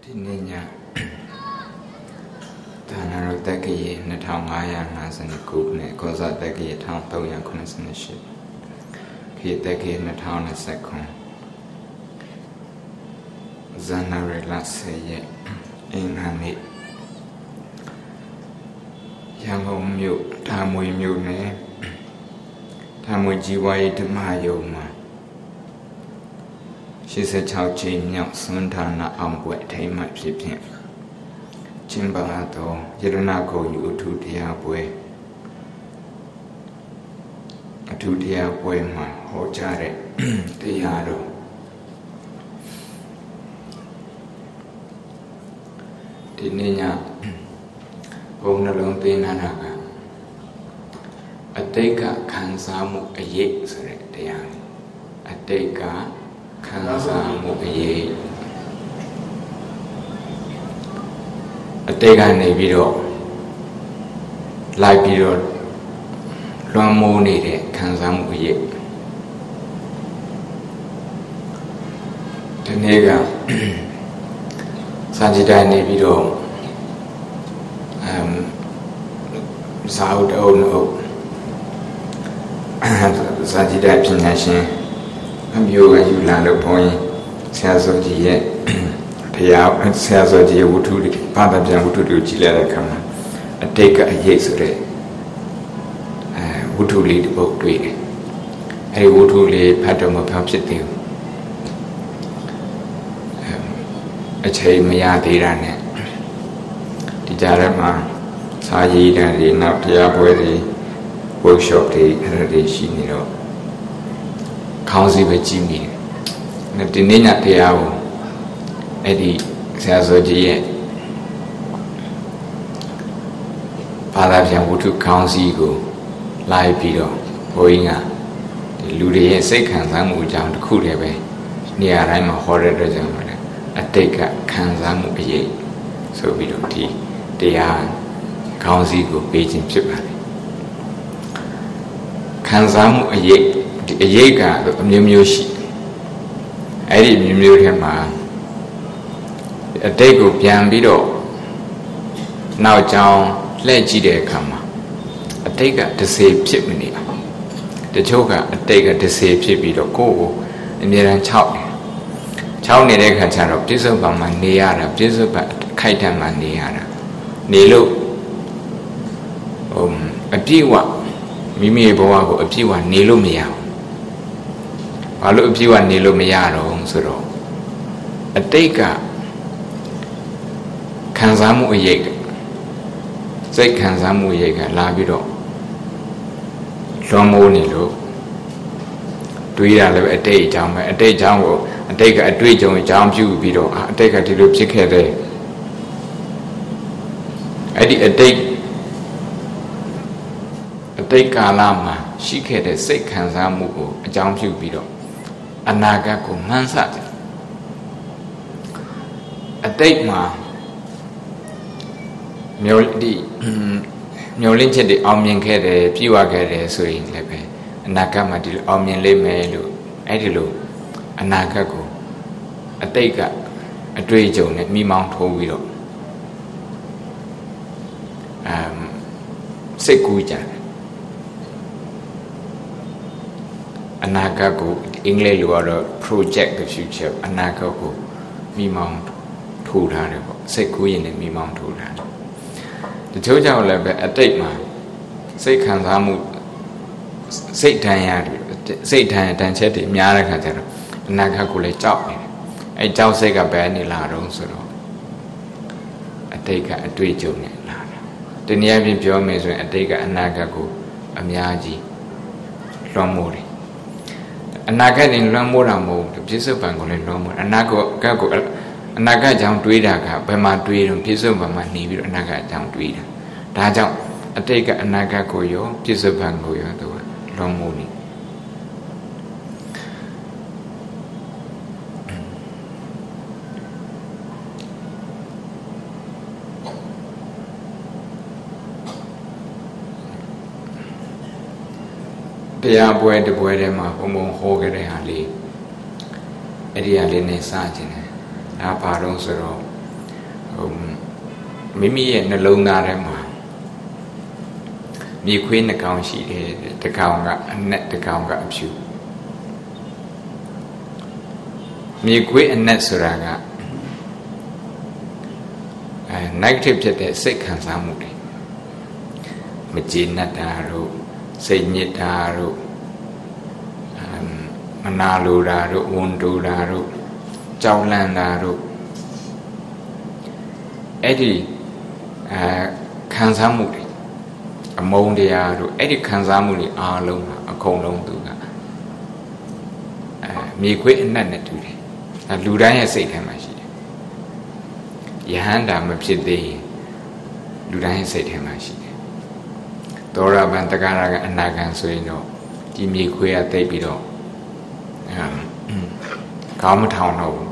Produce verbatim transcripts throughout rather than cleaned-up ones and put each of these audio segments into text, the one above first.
Tininya Tanaro Taki Natangaya Nasani Kupne, Koza Taki Town Toya Kunasaniship. Ki Taki Natana Second Zana Relaxe Inhani Yango Mute, Tamui Mune, Tamu Jiwai Tamayoma. She said, Chow Jim Nyok Suntana Amwet Tama Pipin. Chimbato, Yeronako, you to the Abwe. A two the Abwe, my Hochare, the Yado. The Nina Bonalong de Nanaga. A deka Kansamu a yek, the young. A deka. Kansa Mukaye a Tega Nebido Libido Ramone Kansa Mukaye the Nega Sajida Nebido um South Ono Sajida Pinashin. I'm you and you land upon Sazoji yet. Pay out and Sazoji would do the part of them would do Gilera come. I take a yes, would to lead the boat to it. I would to lay pattern of positive. A chay maya de rane. The Jarama Saji and the Naptia workshop day and the Shiniro. Council with Jimmy. The Nina Piao Eddie Sazoji Palavian Wutu Council go Lai Pido, Boinga, the Ludia second Samu down to Kulebe, near I'm a horror regiment. I take a Kansamu Ye, so we don't tea. They are Council go Beijing Chipman. Kansamu Ye. A Yega, the Mumushi. I didn't mute him. A dago piambido. Now, John, let Gide come. A taker to save chipney. The choker, a taker to save chipido go, and then chow. Chow near the catcher of Jisaba Niara, Jisaba Kaita Maniara. Nilo um a piwa. Mimi Boago, a piwa, Nilo Mia. I look you and Nilo Miaro, Suro. A taker Kansamu Yega. Say Kansamu Yega, Labido. Lomo Nilo. Do you have a day jam, a day jambo, and take a tweet on jam you, Bido, a take a little chick a day. I did a take a take a lama, she had a sick Kansamu, a jam you, Bido. Anaga ko Mansat. A date ma Muldi Mulinche the Omian Kede, Piwa Gede, so in Lepe, Anakama till Omian Lemelu, Edilu, Anakago, a taker, a drejon at me Mount Hovido. Um, Sekuja Anakago. English water project the future, Anakago, me mount two hundred, say queen and me mount two hundred. The Toja level a take ma, say Kansamu, say Tanya, say Tanya Tanchetti, Miara, Nakakule chop me. I chow say a bad in La Ronsoro. I take a three junior. The near me pure measure and take a Nakago, a Miyaji, Romori. Anaga in Lamoramo, the Piso Bango in Lomo, Anago Gago, Anaga down to Idaka, by my tweed and Piso by my neighbor, Anaga down to Ida. Tajam, I take a Anaga Goyo, Piso Bango, Lomoni. They are boy the boy them up among Hogger Ali. Edia Lene Sajin, Apa Ronsero, မိမိရဲ့နှလုံးသားထဲမှာမြေခွေးနှကောင်ရှိတယ်တစ်ကောင်ကအနက်တစ်ကောင်ကအဖြူမြေခွေးအနက်ဆိုတာကအဲ negative ဖြစ်တဲ့စိတ်ခံစားမှုတွေမကျေနပ်တာတို့စိတ်ညစ်တာတို့မနာလိုတာတို့ဝန်တိုတာတို့ကြောက်လန့်တာတို့အဲ့ဒီအဲခံစားမှုတွေအမုန်းတရားတို့အဲ့ဒီခံစားမှုတွေအားလုံးအကုန်လုံးသူကအဲမြေခွေးအနက်နဲ့တူတယ်အဲလူတိုင်းရဲ့စိတ်ထဲမှာရှိတယ်ယဟန္တာမဖြစ်သေးရင်လူတိုင်းရဲ့စိတ်ထဲမှာရှိတယ်သောရဘံတက္ကရာကအနာဂံဆိုရင်တော့ဒီမြေခွေးကတိတ်ပြီးတော့ခေါင်းမထောင်တော့ဘူး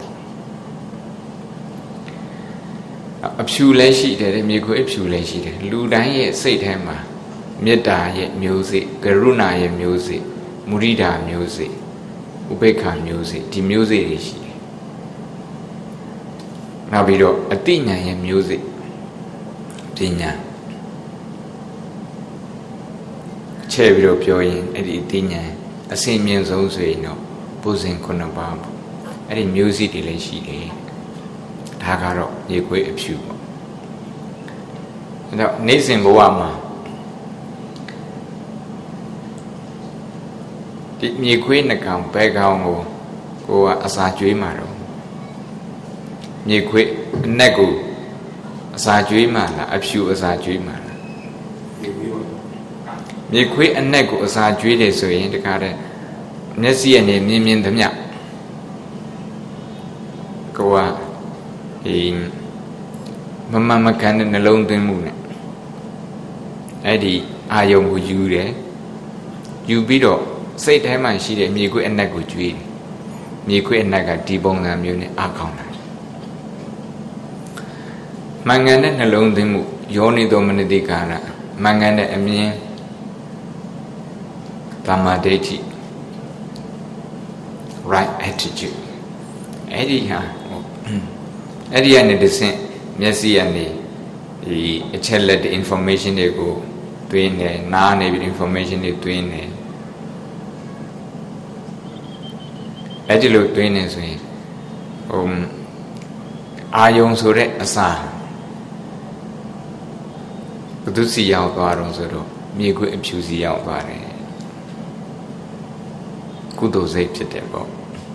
အဖြူလည်းရှိတယ်မြေခွေးအဖြူလည်းရှိတယ်လူတိုင်းရဲ့စိတ်ထဲမှာမေတ္တာရဲ့မျိုးစေ့ကရုဏာရဲ့မျိုးစေ့မုဒိတာမျိုးစေ့ဥပေက္ခမျိုးစေ့ဒီမျိုးစေ့တွေရှိတယ်နောက်ပြီးတော့အတိညာရဲ့မျိုးစေ့ပညာချဲ့ပြီးတော့ပြောရင်အဲ့ဒီအတိညာအစင်မြင့်ဆုံးဆိုရင်တော့ပုဇင်ခုနှစ်ပါးပေါ့အဲ့ဒီမျိုးစေ့တွေလည်းရှိတယ်ဒါကတော့မြေခွေးအဖြူပေါ့အဲ့တော့နေ့စဉ်ဘဝမှာဒီမြေခွေးနှကောင်ဘဲကောင်ကိုကိုကအစာကျွေးမှာတော့မြေခွေးအနက်ကိုအစာကျွေးမှာလားအဖြူအစာကျွေးမှာလားမြေခွေးအနက်ကိုအစာကျွေးတယ်ဆိုရင်တခါတည်းမျက်စိနဲ့မြင်မြင်သမျှကိုကဒီမမမကန်တဲ့နှလုံးသွင်းမှုနဲ့အဲ့ဒီအာယုံကိုယူတယ်ယူပြီးတော့စိတ်ထဲမှာရှိတဲ့မြေခွေးအနက်ကိုကျွေးတယ်မြေခွေးအနက်ကဒီပုံစံမျိုးနဲ့အကောင်းလာတယ်မင်္ဂန်တဲ့နှလုံးသွင်းမှုယောနိသောမနတိကာရမင်္ဂန်တဲ့အမြင်သမ္မာဒိဋ္ဌိ right attitude အဲ့ဒီဟာအဲ့ဒီကနေတစ်ဆင့်မျက်စိကနေဒီအချက်လက် information တွေကိုတွင်းတယ်နားနေပြီး information တွေတွင်းတယ်အဲ့ဒီလိုတွင်းနေဆိုရင်ဟိုအာယုံဆိုတဲ့အစာဘုသူစီရောက်သွားတော့ဆိုတော့မြေခွေးအဖြူစီရောက်သွားတယ်ကုသိုလ်စိတ်ဖြစ်တယ်ပေါ့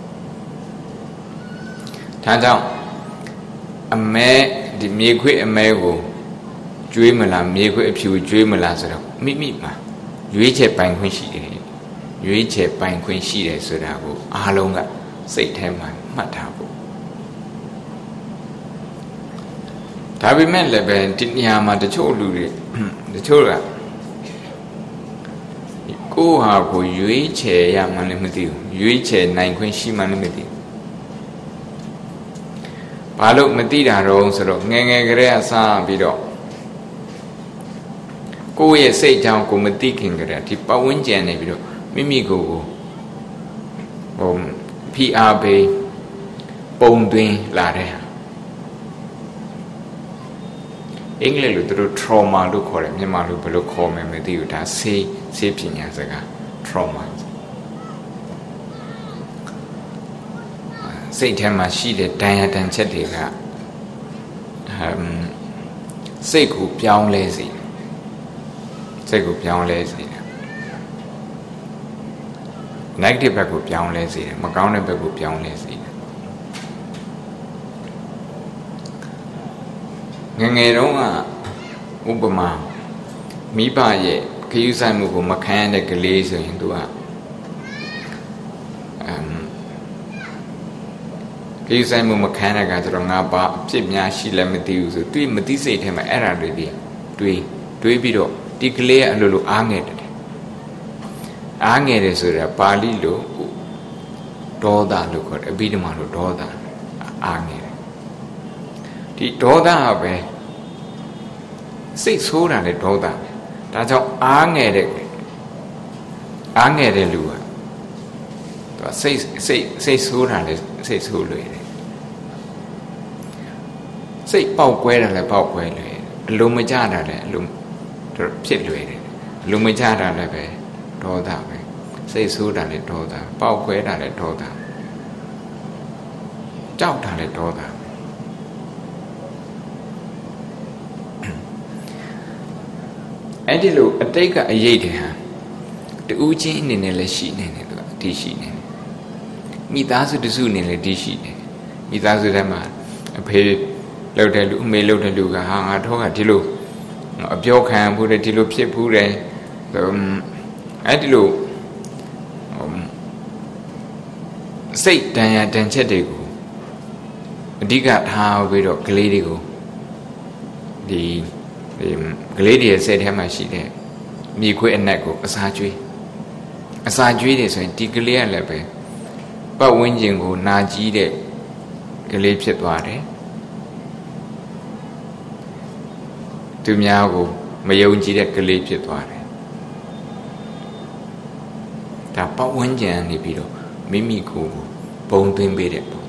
ဒါကြောင့်အမဲဒီမြေခွေးအမဲကိုကျွေးမလားမြေခွေးအဖြူကျွေးမလားဆိုတော့မိမိမှာရွေးချယ်ပိုင်ခွင့်ရှိတယ်ရွေးချယ်ပိုင်ခွင့်ရှိတယ်ဆိုတာကိုအားလုံးကစိတ်ထဲမှာမှတ်ထားဖို့ဒါပေမဲ့လည်းပဲဒီနေရာမှာတချို့လူတွေတချို့ကကိုယ့်ဟာကိုရွေးချယ်ရမှလည်းမသိဘူးရွေးချယ်နိုင်ခွင့်ရှိမှလည်းမသိဘူးဘာလို့မသိတာတော့ဆိုတော့ငယ်ငယ်ကလေးအစားပြီးတော့ကိုယ့်ရဲ့စိတ်ကြောင့်ကိုမသိခင်ကတည်းကဒီပတ်ဝန်းကျင်နေပြီးတော့မိမိကိုယ်ကိုဟိုဖိအားပေးပုံသွင်းလာတဲ့အင်္ဂလိပ်လိုသူတို့ trauma လို့ခေါ်တယ်မြန်မာလိုဘယ်လိုခေါ်မယ်မသိဘူးဒါဆေးဆေးပညာစကား trauma စိတ်ထဲမှာရှိတဲ့ဒဏ်ရာဒဏ်ချက်တွေကအမ်စိတ်ကိုပြောင်းလဲစေစိတ်ကိုပြောင်းလဲစေတယ် negative ဘက်ကိုပြောင်းလဲစေတယ်မကောင်းတဲ့ဘက်ကိုပြောင်းလဲစေတယ်ငငယ်တုန်းကဥပမာမိဘရဲ့ခရီးဆိုင်မှုကိုမခံရတဲ့ကလေးဆိုရင်သူကအမ်ခရီးဆိုင်မှုမခံရတာဆိုတော့ငါဘာအဖြစ်များရှိလဲမသိဘူးဆိုတွေးမသိစိတ်ထဲမှာအဲ့ဒါတွေတွေတွေးတွေးပြီးတော့ဒီကလေးကအလိုလိုအားငယ်တယ်အားငယ်တယ်ဆိုတာပါဠိလိုဒေါသလို့ခေါ်တယ်အဘိဓမ္မာလိုဒေါသအားငယ်တယ်ဒီဒေါသကပဲစိတ်ဆိုးတာလေဒေါသပဲဒါကြောင့်အားငယ်တဲ့အားငယ်တဲ့လူကသူစိတ်စိတ်စိတ်ဆိုးတာလေစိတ်ဆိုးလွယ်တယ်စိတ်ပေါက်ကွဲတာလည်းပေါက်ကွဲလွယ်အလုံးမကြတာလည်းအလုံးဖြစ်လွယ်တယ်အလုံးမကြတာလည်းပဲဒေါသပဲစိတ်ဆိုးတာလည်းဒေါသပေါက်ကွဲတာလည်းဒေါသကြောက်တာလည်းဒေါသအဲ့ဒီလိုအတိတ်ကအရေးတွေဟာတူးချင်းအနေနဲ့လည်းရှိနေတယ်သူကဒီရှိနေတယ်မိသားစုတစုအနေနဲ့ဒီရှိနေတယ်မိသားစုထဲမှာအဖေလောက်တဲ့လူအမေလောက်တဲ့လူကဟာငါတော့ကဒီလိုအပြောခံဖို့တဲ့ဒီလိုဖြစ်ဘူးတယ်အဲ့ဒီလိုစိတ်တန်ရာတန်ချက်တွေကိုအဓိကထားပြီးတော့ကလေးတွေကိုဒီဒီကလေးတွေရဲ့စိတ်ထဲမှာရှိတဲ့မြေခွေးအနက်ကိုအစာကျွေးအစာကျွေးတယ်ဆိုရင်ဒီကလေးကလည်းပဲပတ်ဝန်းကျင်ကိုနာကြီးတဲ့ကလေးဖြစ်သွားတယ်သူများကိုမယုံကြည်တဲ့ကလေးဖြစ်သွားတယ်ဒါပတ်ဝန်းကျင်နေပြီးတော့မိမိကိုယ်ကိုပုံသွင်းပေးတဲ့ပုံ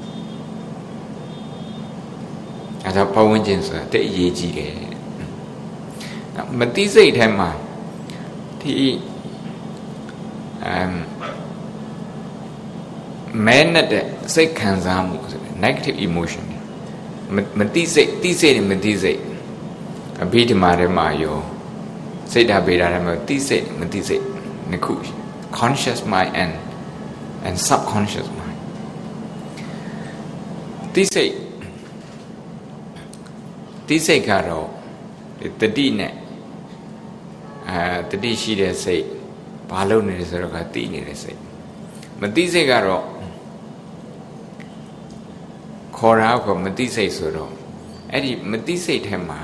အဲဒါပတ်ဝန်းကျင်ဆိုတာတိတ်အရေးကြီးတယ်မတိစိတ်ထဲမှာဒီအမ်မဲနဲ့တဲ့စိတ်ခံစားမှုဆိုတဲ့ negative emotion မတိစိတ်တိစိတ်နဲ့မတိစိတ်အဘိဓမ္မာထဲမှာရောစိတ်ဓာတ်ပေတာထဲမှာတိစိတ်မတိစိတ်နှစ်ခု conscious mind and and subconscious mind တိစိတ်တိစိတ်ကတော့တတိနဲ့အဲတတိရှိတဲ့စိတ်ဘာလို့နေလဲဆိုတော့ကတိနေတဲ့စိတ်မတိစိတ်ကတော့ခေါ်တာကမတိစိတ်ဆိုတော့အဲ့ဒီမတိစိတ်ထဲမှာ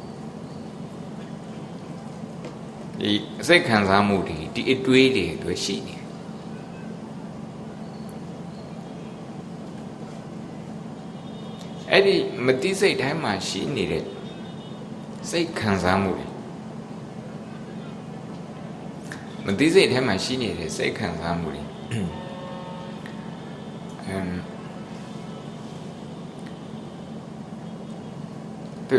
ဒီစိတ်ခံစားမှုတွေဒီအတွေးတွေတွေရှိနေအဲ့ဒီမတိစိတ်တိုင်းမှာရှိနေတဲ့စိတ်ခံစားမှုတွေမတိစိတ်ထဲမှာရှိနေတဲ့စိတ်ခံစားမှုတွေအမ်သူ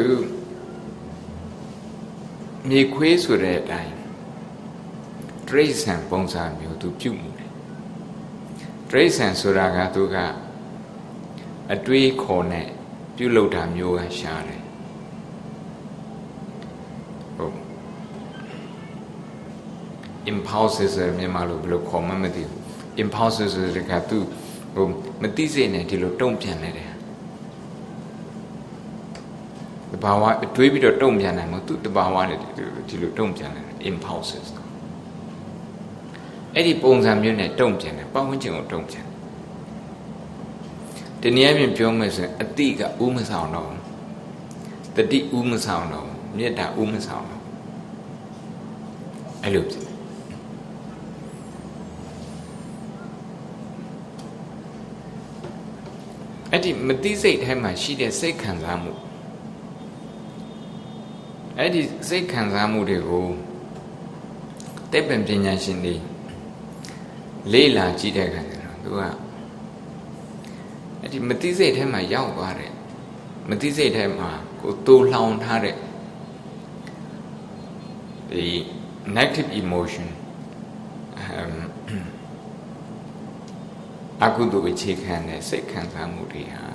မြေခွေးဆိုတဲ့အတိုင်းတရိษံပုံစံမျိုးသူပြုမှုတယ်တရိษံဆိုတာကသူကအတွေးခေါ်နဲ့ပြုလုပ်တာမျိုးကရှားတယ်ဟုတ် impulses ဆိုမြန်မာလိုဘယ်လိုခေါ်မှမသိဘူး impulses ဆိုတာကသူဟိုမသိစိတ်နဲ့ဒီလိုတုံ့ပြန်နေတယ်တဘာဝတွေးပြီးတော့တုံ့ပြန်နိုင်မှာသူတဘာဝနဲ့ဒီလိုတုံ့ပြန်နေတယ် impulses အဲ့ဒီပုံစံမျိုးနဲ့တုံ့ပြန်တယ်ပတ်ဝန်းကျင်ကိုတုံ့ပြန်တနည်းအားဖြင့်ပြောမယ်ဆိုရင်အတိကဥမဆောင်တော့တတိဥမဆောင်တော့မေတ္တာဥမဆောင်တော့အဲ့လိုဖြစ်အဲ့ဒီမတိစိတ်ထဲမှာရှိတဲ့စိတ်ခံစားမှုအဲ့ဒီစိတ်ခံစားမှုတွေကိုသိပ္ပံပညာရှင်တွေလေ့လာကြည့်တဲ့အခါကျတော့သူကအဲ့ဒီမတိစိတ်ထဲမှာရောက်သွားတယ်မတိစိတ်ထဲမှာကိုတိုးလှောင်ထားတဲ့ဒီ negative emotion အကုသိုလ်အခြေခံတဲ့စိတ်ခံစားမှုတွေဟာ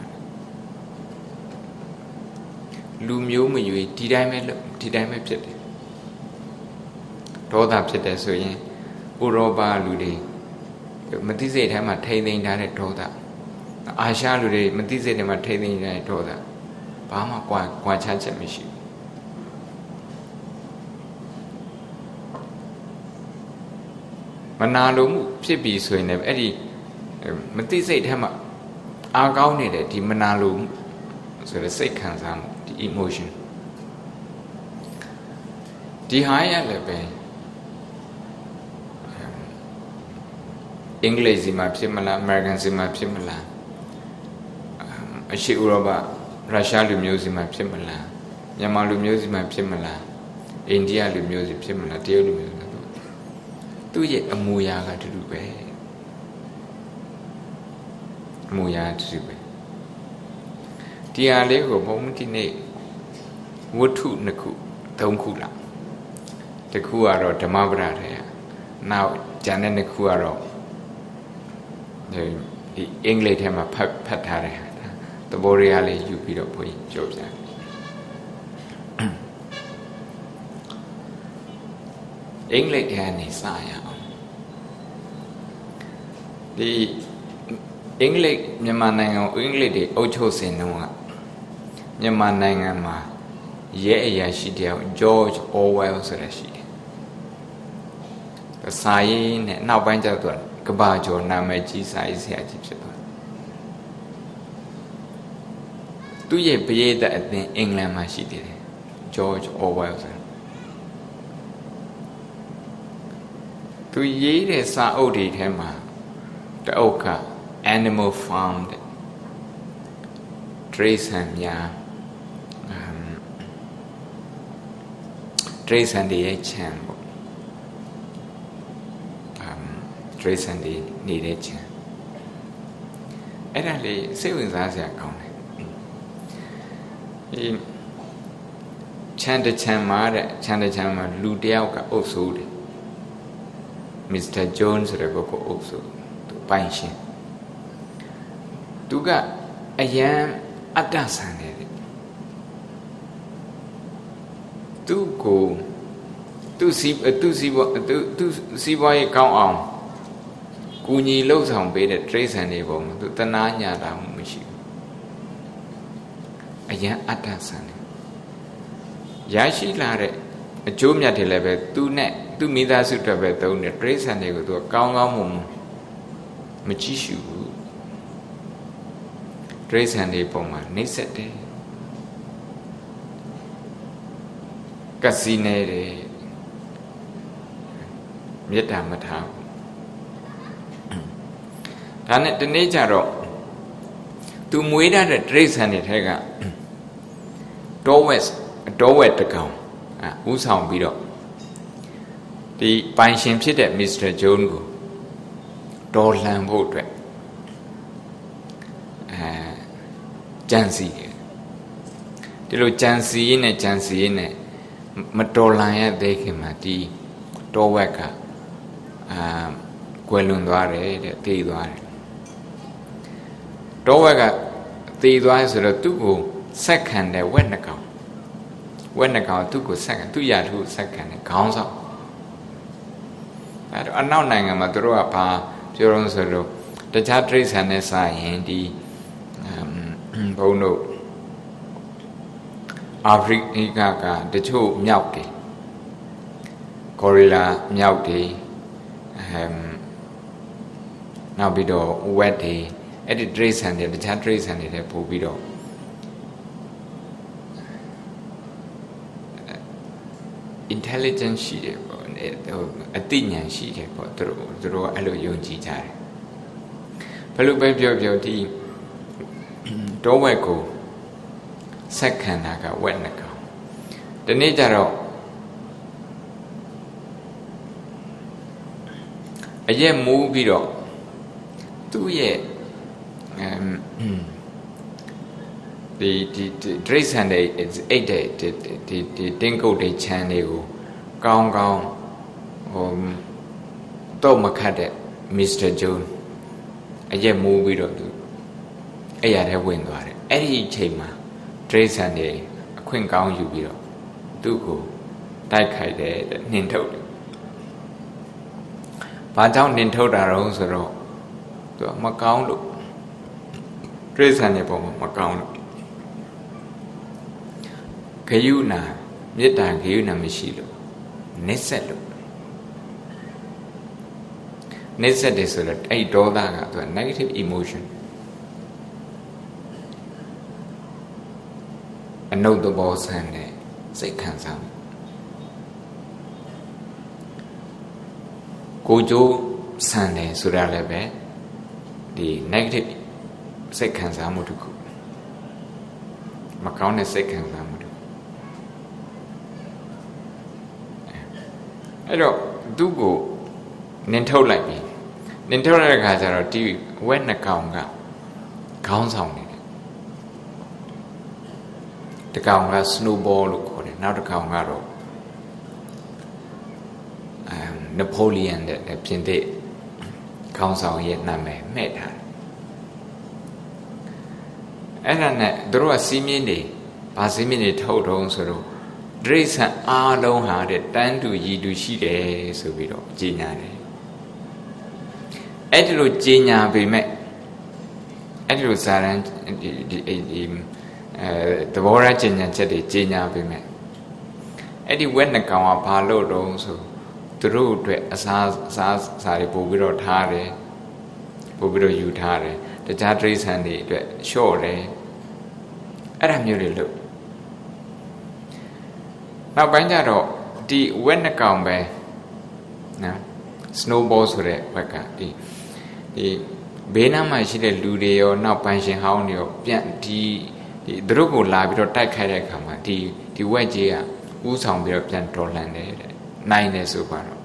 လူမျိုးမရွေးဒီတိုင်းပဲဒီတိုင်းပဲဖြစ်တယ်ဒေါသဖြစ်တယ်ဆိုရင်ဥရောပလူတွေမသိစိတ်ထဲမှာထိမ့်သိမ်းထားတဲ့ဒေါသအာရှလူတွေမသိစိတ်ထဲမှာထိမ့်သိမ်းထားတဲ့ဒေါသဘာမှကွာကွာခြားချက်မရှိဘူးမနာလိုမှုဖြစ်ပြီးဆိုရင်လည်းအဲ့ဒီမသိစိတ်ထဲမှာအားကောင်းနေတဲ့ဒီမနာလိုမှုဆိုတဲ့စိတ်ခံစားမှုဒီ emotion ဒီဟာရလည်းပဲအင်္ဂလိပ်စီမှာဖြစ်မလားအမေရိကန်စီမှာဖြစ်မလားအရှေ့ဥရောပရုရှားလူမျိုးစီမှာဖြစ်မလားမြန်မာလူမျိုးစီမှာဖြစ်မလားအိန္ဒိယလူမျိုးစီဖြစ်မလားတရုတ်လူမျိုးစီသူ့ရဲ့အမူအရာကတူတူပဲအမူအရာတူတူပဲဒီဟာလေးကိုဘုံဒီနေ့ဝတ္ထုနှစ်ခုသုံးခုလောက်တစ်ခုကတော့ဓမ္မပဒထဲနောက်ကျန်တဲ့နှစ်ခုကတော့ဒီအင်္ဂလိပ်ထဲမှာဖတ်ဖတ်ထားတဲ့သဘောတရားလေးယူပြီးတော့ဘုန်းကြီးပြောပြတယ်အင်္ဂလိပ်ထဲကနေစရအောင်ဒီအင်္ဂလိပ်မြန်မာနိုင်ငံကိုအင်္ဂလိပ်တွေအုပ်ချုပ်စဉ်တုန်းကမြန်မာနိုင်ငံမှာရဲအရာရှိတယောက် George Orwell ဆိုတာရှိတယ်။စာရေးနဲ့နောက်ပိုင်းကျတော့ကဘာကျော်နာမည်ကြီးစာရေးဆရာကြီးဖြစ်သွားတယ်။သူရဲ့ပရိသတ်အသင်းအင်္ဂလန်မှာရှိတယ် George Orwell ဆိုတာသူရေးတဲ့စာအုပ်တွေထဲမှာတအုပ်က Animal Farm တဲ့တရိษံများတရိษံတွေရဲ့ခြံပေါ့တရိษံတွေနေတဲ့ခြံအဲ့ဒါလေးစိတ်ဝင်စားစရာကောင်းတယ်ဒီခြံတစ်ခြံမှာတဲ့ခြံတစ်ခြံမှာလူတယောက်ကအုပ်စိုးတယ်မစ္စတာ Jones ဆိုတဲ့ပုဂ္ဂိုလ်အုပ်စိုးသူပိုင်ရှင်သူကအယံအတ္တဆန်တယ်သူကိုသူစီသူစီဘသူသူစီဘွားရေးကောင်းအောင်ကူညီလှုပ်ဆောင်ပေးတဲ့တရိษံတွေပေါ်မှာသူတနာညာတာမရှိဘူးအယံအတ္တဆန်တယ်ရရှိလာတဲ့အကျိုးမြတ်တွေလည်းပဲသူနဲ့သူမိသားစုတွေပဲသုံးတယ်တရိษံတွေကိုသူကောင်းကောင်းမွန်မွန်မကြည့်ရှုဘူးတရိษံတွေပေါ်မှာနှိမ့်ဆက်တယ်ကစီနေတယ်မေတ္တာမထားဘူးဒါနဲ့ဒီနေ့ကျတော့သူမွေးတဲ့တရိษံတွေထဲကတောဝက်တောဝက်တကောင်ဥဆောင်ပြီးတော့ဒီပိုင်ရှင်ဖြစ်တဲ့မစ္စတာဂျွန်းကိုတော်လှန်ဖို့အတွက်အဲကြံစီတယ်ဒီလိုကြံစီရင်းနဲ့ကြံစီရင်းနဲ့မတော်လှန်ရသေးခင်မှာဒီတောဝက်ကအာကွယ်လွန်သွားတယ်တဲ့တည်သွားတယ်တောဝက်ကတည်သွားဆိုတော့သူ့ကိုဆက်ခံတဲ့ဝက်နှကောင်ဝက်နှကောင်သူ့ကိုဆက်ခံသူ့ရာထူးဆက်ခံတဲ့ခေါင်းဆောင်အဲတော့အနောက်နိုင်ငံမှာသူတို့ကဘာပြောလို့ဆိုတော့တခြားတရိษံနဲ့စာရင်ဒီဘုံတို့အာဖရိကကတချို့မြောက်တယ်ဂေါ်ရီလာမြောက်တယ်အမ်နောက်ပြီးတော့ဝက်တွေအဲ့ဒီတရိษံတွေတခြားတရိษံတွေလည်းပို့ပြီးတော့intelligence ရှိတယ်ပေါ့အသိဉာဏ်ရှိတယ်ပေါ့သူတို့သူတို့အဲ့လိုယုံကြည်ကြတယ်ဘယ်လိုပဲပြောပြောဒီတောဝက်ကိုဆက်ခံတာကဝက်နှကောင်ဒီနေ့ကျတော့အရက်မူးပြီးတော့သူ့ရဲ့ဒီဒီဒရိษံတွေအိတ်တဲ့ဒီဒီတင်းကုတ်တွေခြံတွေကိုကောင်းကောင်းဟိုတော့မခတ်တဲ့မစ္စတာဂျွန်းအရက်မူးပြီးတော့သူအဲ့ရတဲ့ဝင်သွားတယ်အဲ့ဒီအချိန်မှာဒရိษံတွေအခွင့်ကောင်းယူပြီးတော့သူ့ကိုတိုက်ခိုက်တယ်နှင်ထုတ်တယ်ဘာကြောင့်နှင်ထုတ်တာတော့ဆိုတော့သူမကောင်းလို့ဒရိษံတွေပေါ်မှာမကောင်းလို့ဂယုဏမေတ္တာဂယုဏမရှိလို့နှိစ္စက်လို့နှိစ္စက်တယ်ဆိုတော့အဲ့ဒေါသကသူက negative emotion အနုတ္တဘောဆန်တဲ့စိတ်ခံစားမှုကိုကြိုးဆန်တယ်ဆိုတာလည်းပဲဒီ negative စိတ်ခံစားမှုတစ်ခုမကောင်းတဲ့စိတ်ခံစားမှုတစ်ခုအဲ့တော့သူ့ကိုနင်ထုတ်လိုက်ပြီနင်ထုတ်လိုက်တဲ့ခါကျတော့ဒီဝက်နှကောင်ကခေါင်းဆောင်နေတယ်တကောင်က snowball လို့ခေါ်တယ်နောက်တစ်ကောင်ကတော့အမ်နပိုလီယန်တဲ့ပြင်သစ်ခေါင်းဆောင်ရဲ့နာမည်မှဲ့ထားတယ်အဲ့ဒါနဲ့သူတို့ကစီးမြင့်နေဗာစီးမြင့်နေထုတ်တော့ဆိုတော့ဒရိษံအားလုံးဟာတဲ့တန်းတူရည်တူရှိတယ်ဆိုပြီးတော့ကြီးညာတယ်အဲ့ဒီလိုကြီးညာပေမဲ့အဲ့ဒီလိုဇာရန်ဒီဒီအဲသဘောရကြီးညာချက်တွေကြီးညာပေမဲ့အဲ့ဒီဝက်နှကောင်ကဘာလို့တော့ဆိုသူတို့အတွက်အစားအစားစာတွေပို့ပြီးတော့ထားတယ်ပို့ပြီးတော့ယူထားတယ်တခြားဒရိษံတွေအတွက်လျှော့တယ်အဲ့ဒါမျိုးတွေလို့နောက်ပိုင်းကျတော့ဒီဝက်နှကောင်ပဲနော် snowball ဆိုတဲ့ဝက်ကဒီဒီဘေးနားမှာရှိတဲ့လူတွေရောနောက်ပန်းရှင်ဟောင်းတွေရောပြန်ဒီဒီသူတို့ကိုလာပြီးတော့တိုက်ခိုက်တဲ့အခါမှာဒီဒီဝက်ကြီးကဥဆောင်ပြီးတော့ပြန်တော်လှန်တယ်တဲ့နိုင်တယ်ဆိုပါတော့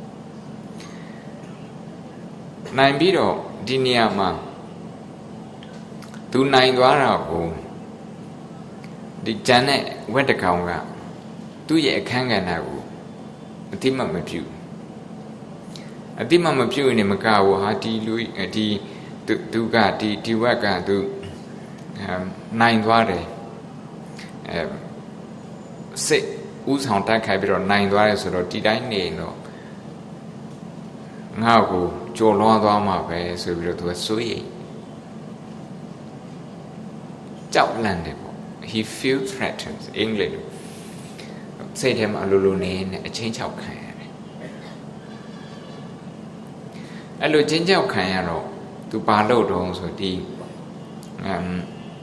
နိုင်ပြီးတော့ဒီနေရာမှာသူနိုင်သွားတာကိုဒီကျန်တဲ့ဝက်တကောင်ကသူ့ရဲ့အခန်းကဏ္ဍကိုအတိမတ်မပြုအတိမတ်မပြုနေမကဘူးဟာဒီလူဒီသူသူကဒီဒီဝက်ကသူနိုင်သွားတယ်အဲစိတ်ဥဆောင်တိုက်ခိုက်ပြီးတော့နိုင်သွားတယ်ဆိုတော့ဒီတိုင်းနေတော့ငါ့ကိုကြော်လွှားသွားမှာပဲဆိုပြီးတော့သူကစိုးရိမ်ကြောက်လန့်တယ်ပေါ့ he feel threatened အင်္ဂလိပ်စိတ်ထဲမှာအလိုလိုနေနဲ့အချင်းချောက်ခံရတယ်အဲ့လိုချင်းချောက်ခံရတော့သူဘာလုပ်တော့ဆိုဒီအမ်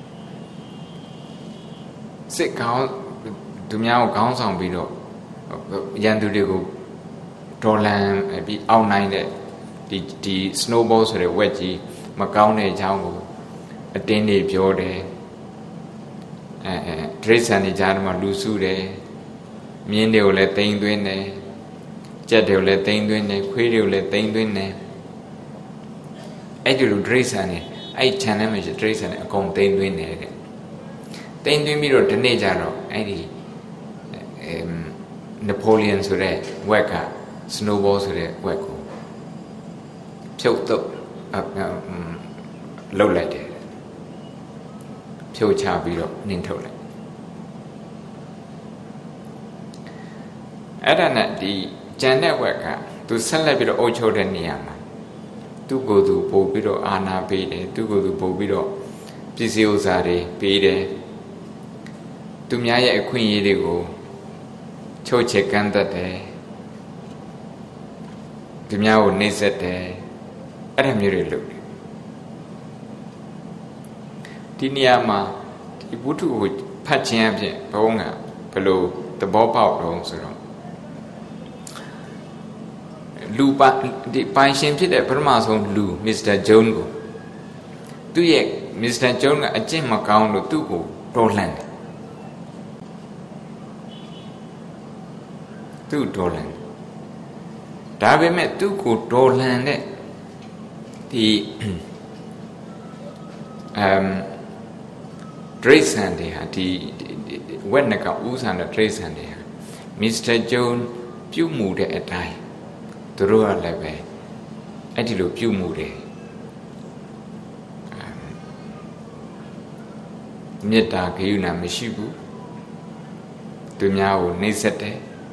စစ်ကောင်းသူများကိုခေါင်းဆောင်ပြီးတော့ရန်သူတွေကိုဒေါ်လန်ပြီးအောက်နိုင်တဲ့ဒီဒီ snowball ဆိုတဲ့ဝက်ကြီးမကောင်းတဲ့အကြောင်းကိုအတင်းနေပြောတယ်အဲအဲဒရိษံတွေကြားထဲမှာလူစုတယ်မြင်းတွေကိုလည်းတိမ်သွင်းတယ်ကြက်တွေကိုလည်းတိမ်သွင်းတယ်ခွေးတွေကိုလည်းတိမ်သွင်းတယ်အဲ့ဒီလိုဒရိษံတွေအဲ့ channel မှာရှိဒရိษံတွေအကုန်တိမ်သွင်းတယ်တဲ့တိမ်သွင်းပြီးတော့ဒီနေ့ကျတော့အဲ့ဒီအမ်နပိုလီယန်ဆိုတဲ့ဝက်က snowball ဆိုတဲ့ဝက်ကိုဖြုတ်တော့လှုပ်လိုက်တယ်ဖြုတ်ချပြီးတော့နင်းထုတ်လိုက်အဲ့ဒါနဲ့ဒီကျန်တဲ့ဝက်ကသူဆက်လက်ပြီးတော့အုပ်ချုပ်တဲ့နေရာမှာသူ့ကိုယ်သူပို့ပြီးတော့အာဏာပေးတယ်သူ့ကိုယ်သူပို့ပြီးတော့ပစ္စည်းဥစ္စာတွေပေးတယ်သူများရဲ့အခွင့်အရေးတွေကိုချုပ်ချယ်ကန့်သတ်တယ်သူများကိုနှိပ်စက်တယ်အဲ့ဒါမျိုးတွေလုပ်တယ်ဒီနေရာမှာဒီဝတ္ထုကိုဖတ်ခြင်းအပြင်ဘုန်းကဘယ်လိုသဘောပေါက်တော့ဆိုတော့လူပဒီပိုင်ရှင်ဖြစ်တဲ့ပထမဆုံးလူမစ္စတာဂျွန်းကိုသူ့ရဲ့မစ္စတာဂျွန်းကအကျင့်မကောင်းလို့သူ့ကိုတော်လှန်တယ်သူ့တော်လှန်ဒါပေမဲ့သူ့ကိုတော်လှန်တဲ့ဒီအမ်ဒရိษံတွေဟာဒီဝက်နကဥဆန်တဲ့ဒရိษံတွေဟာမစ္စတာဂျွန်းပြုမှုတဲ့အတိုင်းသူတို့ကလည်းပဲအဲ့ဒီလိုပြုမှုတယ်မေတ္တာဂရုဏာမရှိဘူးသူများကိုနှိပ်စက်တယ်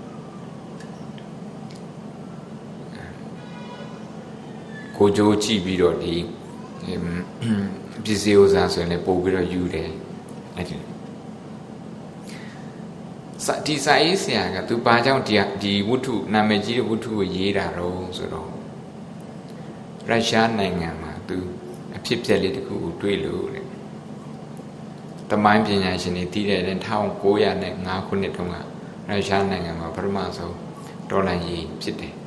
ကိုကြိုးကြည့်ပြီးတော့ဒီပစ္စည်းဥစ္စာဆိုရင်လည်းပို့ပြီးတော့ယူတယ်အဲ့ဒီစဒီစာရေးဆရာကသူဘာကြောင့်ဒီဒီဝတ္ထုနာမည်ကြီးတဲ့ဝတ္ထုကိုရေးတာတော့ဆိုတော့ရုရှားနိုင်ငံမှာသူအဖြစ်ပြက်လေးတစ်ခုကိုတွေးလို့တဲ့တမိုင်းပညာရှင်တွေတည်တဲ့၁၉၀၅ခုနှစ်တုန်းကရုရှားနိုင်ငံမှာပထမဆုံးဒေါ်လာရေးဖြစ်တယ်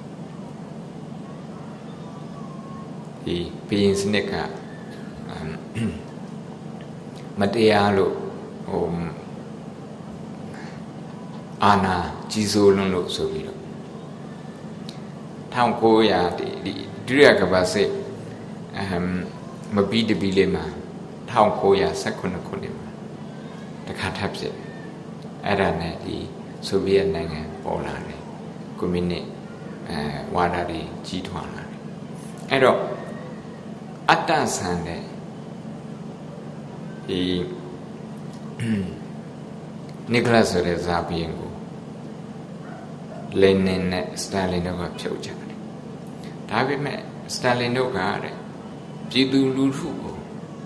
ဒီဘီရင်စနစ်ကမတရားလို့ဟိုအာနာကြီးစိုးလွန်းလို့ဆိုပြီးတော့၁၉၀၀ဒီဒုတိယကမ္ဘာစစ်အမ်မပြီးတပြီးလေးမှာ၁၉၁၈ခုနှစ်မှာတခါထပ်ဖြစ်အဲ့ဒါနဲ့ဒီဆိုဗီယက်နိုင်ငံပေါ်လာတယ်ကွန်မြူနစ်အဲဝါဒတွေကြီးထွားလာတယ်အဲ့တော့အတ္တဆန်တဲ့ဒီနီကလတ်ဆိုတဲ့ဇာဘီယန်ကိုလေနင်နဲ့စတာလင်တို့ကဖြုတ်ချတယ်ဒါပေမဲ့စတာလင်တို့ကတဲ့ပြည်သူလူထုကို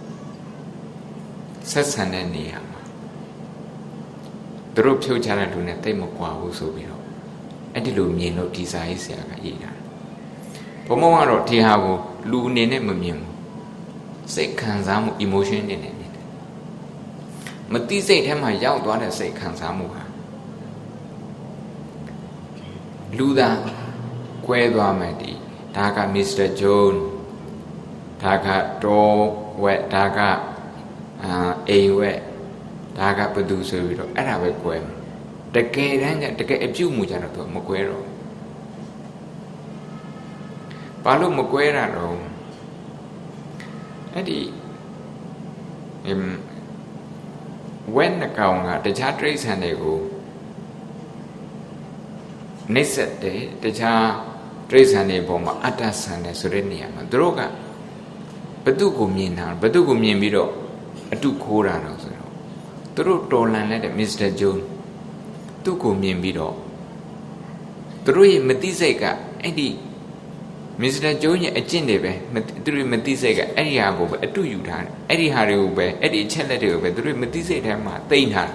ဆက်ဆံတဲ့နေရာမှာသူတို့ဖြုတ်ချတဲ့လူနဲ့တိတ်မကွာဘူးဆိုပြီးတော့အဲ့ဒီလိုမြင်လို့ဒီစာရေးဆရာကရေးတာဘုံဘုံကတော့ဒီဟာကိုလူအနေနဲ့မမြင်ဘူးစိတ်ခံစားမှု emotion နေနေတယ်မသိစိတ်ထဲမှာရောက်သွားတဲ့စိတ်ခံစားမှုဟာလူသားကွဲသွားမယ်ဒီဒါက မစ္စတာ John ဒါကတော်ဝက်ဒါကအာအိမ်ဝက်ဒါကဘသူဆိုပြီးတော့အဲ့ဒါပဲကွဲမယ်တကယ်တမ်းကျတကယ်အပြုတ်မှုကြတော့သူမကွဲတော့ဘာလို့မကွဲတာတော့အဲ့ဒီအမ်ဝက်နှကောင်ကတခြားတိရစ္ဆာန်တွေကိုနှိမ့်ဆက်တယ်တခြားတိရစ္ဆာန်တွေပေါ်မှာအတ္တဆန်တယ်ဆိုတဲ့နေရာမှာသူတို့ကဘသူကိုမြင်တာဘသူကိုမြင်ပြီးတော့အတုခိုးတာတော့ဆိုတော့သူတို့တော်လန်လိုက်တဲ့ မစ္စတာ John သူ့ကိုမြင်ပြီးတော့သူတို့ရဲ့မသိစိတ်ကအဲ့ဒီမစ္စတာ John ရဲ့အကျင့်တွေပဲသူတို့မသိစိတ်ကအဲ့ဒီဟာကိုပဲအတုယူထားတယ်အဲ့ဒီဟာတွေကိုပဲအဲ့ဒီအချက်လက်တွေကိုပဲသူတို့မသိစိတ်ထဲမှာသိမ့်ထား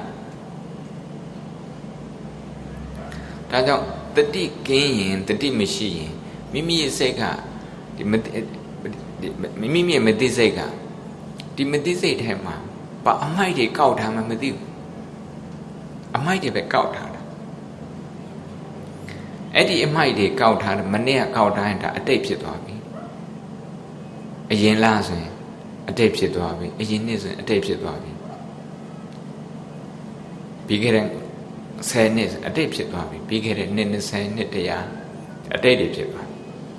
တယ်ဒါကြောင့်တတိကင်းရင်တတိမရှိရင်မိမိရဲ့စိတ်ကဒီမိမိရဲ့မသိစိတ်ကဒီမသိစိတ်ထဲမှာဘာအမိုက်တွေကောက်ထားမှမသိဘူးအမိုက်တွေပဲကောက်ထားတာအဲ့ဒီအမိုက်တွေကောက်ထားတယ်မနေ့ကကောက်ထားရင်ဒါအတိတ်ဖြစ်သွားပြီအရင်လားဆိုရင်အတိတ်ဖြစ်သွားပြီအရင်နှစ်ဆိုရင်အတိတ်ဖြစ်သွားပြီပြီးခဲ့တဲ့ဆယ်နှစ်အတိတ်ဖြစ်သွားပြီပြီးခဲ့တဲ့နှစ်၂၀နှစ်တရားအတိတ်တွေဖြစ်သွား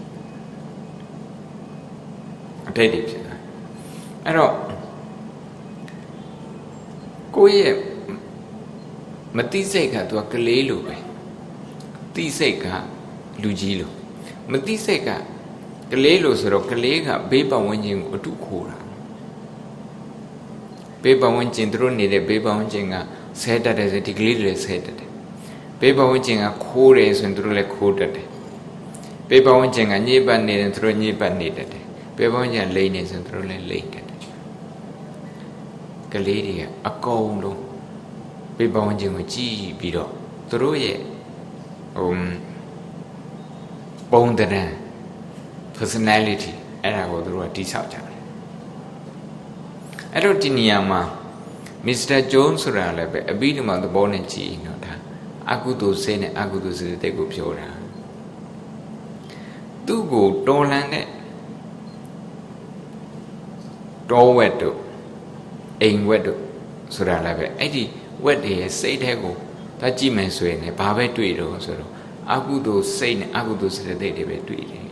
အတိတ်တွေဖြစ်သွားအဲ့တော့ကိုယ့်ရဲ့မသိစိတ်ကသူကကလေးလိုပဲသိစိတ်ကလူကြီးလိုမသိစိတ်ကကလေးလိုဆိုတော့ကလေးကဘေးပတ်ဝန်းကျင်ကိုအတုခိုးတာဘေးပတ်ဝန်းကျင်သူတို့နေတဲ့ဘေးပတ်ဝန်းကျင်ကဆဲတတ်တယ်ဆိုဒီကလေးတွေဆဲတတ်တယ်ဘေးပတ်ဝန်းကျင်ကခိုးတယ်ဆိုရင်သူတို့လည်းခိုးတတ်တယ်ဘေးပတ်ဝန်းကျင်ကညှိပတ်နေတယ်သူတို့ညှိပတ်နေတတ်တယ်ဘေးပတ်ဝန်းကျင်လိမ့်နေဆိုရင်သူတို့လည်းလိမ့်တတ်တယ်ကလေးတွေကအကုန်လုံးဘေးပတ်ဝန်းကျင်ကိုကြည့်ပြီးတော့သူတို့ရဲ့ဟိုပုံတရံ personality အဲ့ဒါကိုသူတို့ကတိဆောက်ကြတယ်အဲ့တော့ဒီနေရာမှာ မစ္စတာ John ဆိုတာလည်းပဲအပြီးဒီမှာသဘောနဲ့ကြည့်နော်ဒါအကုသိုလ်စိတ်နဲ့အကုသိုလ်စိတ်ကိုပြောတာသူ့ကိုတော်လန်တဲ့တော်ဝက်တို့အိမ်ဝက်တို့ဆိုတာလည်းပဲအဲ့ဒီဝက်တွေရဲ့စိတ်ထဲကိုဒါကြည့်မယ်ဆိုရင်လည်းဘာပဲတွေ့တော့ဆိုတော့အကုသိုလ်စိတ်နဲ့အကုသိုလ်စိတ်တွေပဲတွေ့တယ်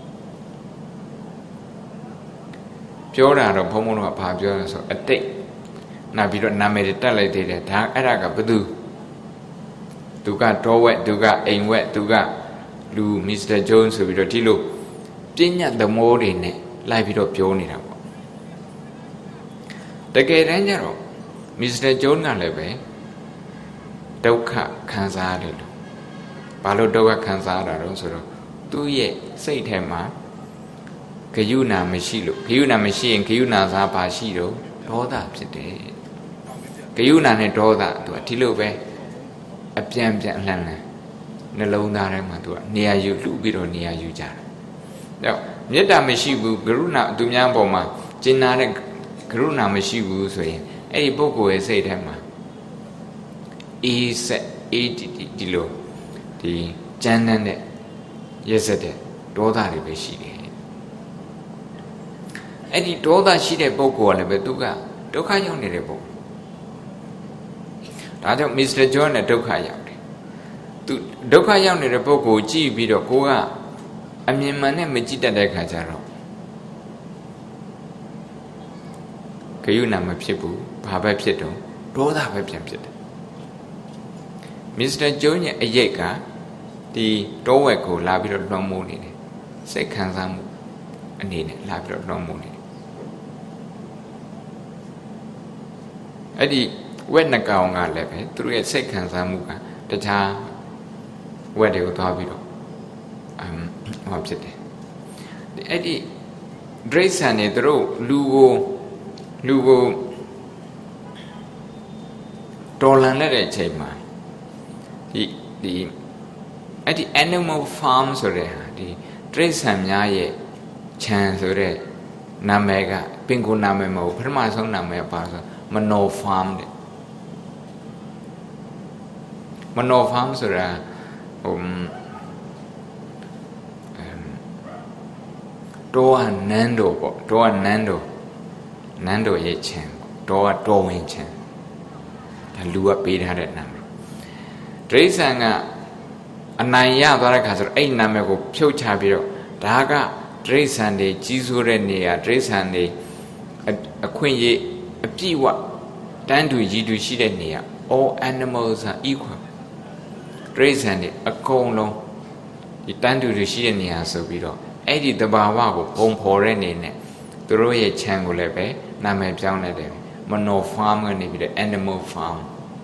ပြောတာတော့ဘုံဘုံတော့ဘာပြောလဲဆိုအတိတ်နောက်ပြီးတော့နာမည်တွေတက်လိုက်သေးတယ်ဒါအဲ့ဒါကဘသူသူကတော်ဝက်သူကအိမ်ဝက်သူကလူ မစ္စတာ John ဆိုပြီးတော့ဒီလိုပညာသမောတွေနဲ့လိုက်ပြီးတော့ပြောနေတာပေါ့တကယ်တမ်းကျတော့ မစ္စတာ John ကလည်းပဲဒုက္ခခံစားရတယ်လို့ဘာလို့ဒုက္ခခံစားရတာတော့ဆိုတော့သူ့ရဲ့စိတ်ထဲမှာဂယုဏမရှိလို့ဂယုဏမရှိရင်ဂယုဏစားပါရှိတော့ဒေါသဖြစ်တယ်ဂယုဏနဲ့ဒေါသသူကဒီလိုပဲအပြန်ပြန်လှန်လှန်နှလုံးသားထဲမှာသူကနေရာယူလှုပ်ပြီးတော့နေရာယူကြတယ်အဲတော့မေတ္တာမရှိဘူးဂရုဏာသူများပေါ်မှာကျင်နာတဲ့ဂရုဏာမရှိဘူးဆိုရင်အဲ့ဒီပုဂ္ဂိုလ်ရဲ့စိတ်ထဲမှာအေးဆက်အေးတီတီဒီလိုဒီကြမ်းတမ်းတဲ့ရက်စက်တဲ့ဒေါသတွေပဲရှိတယ်အဲ့ဒီဒေါသရှိတဲ့ပုဂ္ဂိုလ်ကလည်းပဲသူကဒုက္ခရောက်နေတဲ့ပုဂ္ဂိုလ်ဒါကြောင့် မစ္စတာ John နဲ့ဒုက္ခရောက်တယ်သူဒုက္ခရောက်နေတဲ့ပုဂ္ဂိုလ်ကြည့်ပြီးတော့ကိုကအမြင်မှန်နဲ့မကြည့်တတ်တဲ့ခါကျတော့ဂယုဏမဖြစ်ဘူးဘာပဲဖြစ်တော့ဒေါသပဲပြန်ဖြစ်တယ်မစ္စတာဂျုံးရဲ့အရေးကဒီတောဝက်ကိုလာပြီးတော့လွှမ်းမိုးနေတယ်စိတ်ခံစားမှုအနေနဲ့လာပြီးတော့လွှမ်းမိုးနေတယ်အဲ့ဒီဝက်နှကောင်ကလည်းပဲသူတို့ရဲ့စိတ်ခံစားမှုကတခြားဝက်တွေကိုသွားပြီးတော့အမ်ဟောဖြစ်တယ်အဲ့ဒီဒရိษံနေသူတို့လူကိုလူကိုတော်လန်တဲ့အချိန်မှာဒီဒီအဲ့ဒီ animal farm ဆိုတဲ့ဟာဒီဒရိษံများရဲ့ခြံဆိုတဲ့နာမည်ကပင်ကိုနာမည်မဟုတ်ပထမဆုံးနာမည်ပါဆိုမနော farm တဲ့မနော farm ဆိုတာဟိုတော့နန်းတော်ပေါ့တော့နန်းတော်နန်းတော်ရဲ့ခြံတော့တော်ဝင်ခြံဒါလူကပေးထားတဲ့နာမည်ဒရိษံကအနိုင်ရသွားတဲ့ခါဆိုတော့အဲ့နာမည်ကိုဖြုတ်ချပြီးတော့ဒါကဒရိษံတွေကြီးစိုးတဲ့နေရာဒရိษံတွေအခွင့်အရေးအပြည့်ဝတန်းတူရည်တူရှိတဲ့နေရာ all animals are equal ဒရိษံတွေအကုန်လုံးဒီတန်းတူတူရှိတဲ့နေရာဆိုပြီးတော့အဲ့ဒီတဘာဝကိုပုံဖော်တဲ့နေနဲ့သူတို့ရဲ့ခြံကိုလည်းပဲနာမည်ပြောင်းလိုက်တယ်မနော farm ကနေပြီးတော့ animal farm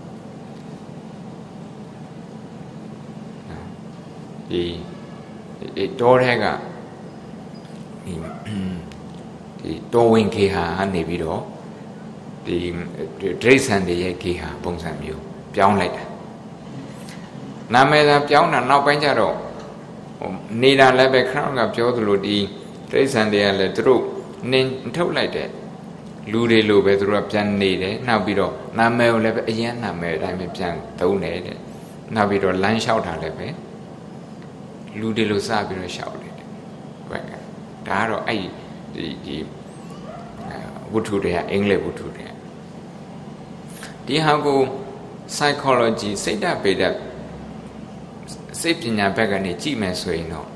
ဒီဒီတောထဲကဒီဒီတောဝင်ခေဟာနေပြီးတော့ဒီဒရိษံတွေရဲ့ခေဟာပုံစံမျိုးပြောင်းလိုက်တာနာမည်သာပြောင်းတာနောက်ပိုင်းကျတော့နေတာလည်းပဲခဏကပြောသလိုဒီဒရိษံတွေကလည်းသူတို့နင်ထုတ်လိုက်တဲ့လူတွေလိုပဲသူတို့ကပြန်နေတယ်နောက်ပြီးတော့နာမည်ကိုလည်းပဲအရင်နာမည်အတိုင်းပဲပြန်သုံးတယ်တဲ့နောက်ပြီးတော့လမ်းလျှောက်တာလည်းပဲလူတွေလိုစပြီးတော့လျှောက်တယ်ဘယ်ကဒါကတော့အဲ့ဒီဒီဝတ္ထုတွေကအင်္ဂလိပ်ဝတ္ထုတွေဒီဟာကို psychology စိတ်ဓာတ်ပေဓာတ်စိတ်ပညာဘက်ကနေကြည့်မယ်ဆိုရင်တော့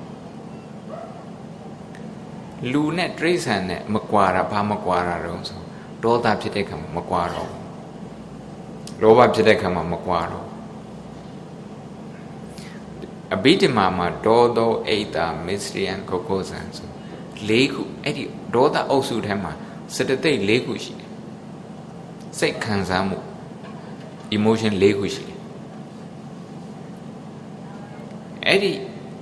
လူနဲ့တိရစ္ဆာန်နဲ့မကွာတာဘာမကွာတာတော့ဆိုဒေါသဖြစ်တဲ့ခါမှာမကွာတော့လောဘဖြစ်တဲ့ခါမှာမကွာတော့အဘိဓမ္မာမှာဒေါသောအိတ်တာမစ္စရိယံကိုကိုဇံဆို၄ခုအဲ့ဒီဒေါသအုပ်စုထဲမှာစတသိက်၄ခုရှိတယ်စိတ်ခံစားမှု emotion ၄ခုရှိတယ်အဲ့ဒီ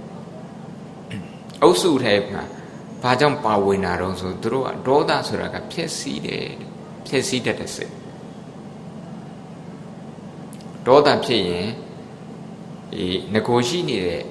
အုပ်စုထဲမှာဘာကြောင့်ပါဝင်တာတော့ဆိုသူတို့ကဒေါသဆိုတာကဖြည့်ဆည်းတယ်ဖြည့်ဆည်းတတ်တဲ့စိတ်ဒေါသဖြစ်ရင်ဒီငကိုရှိနေတဲ့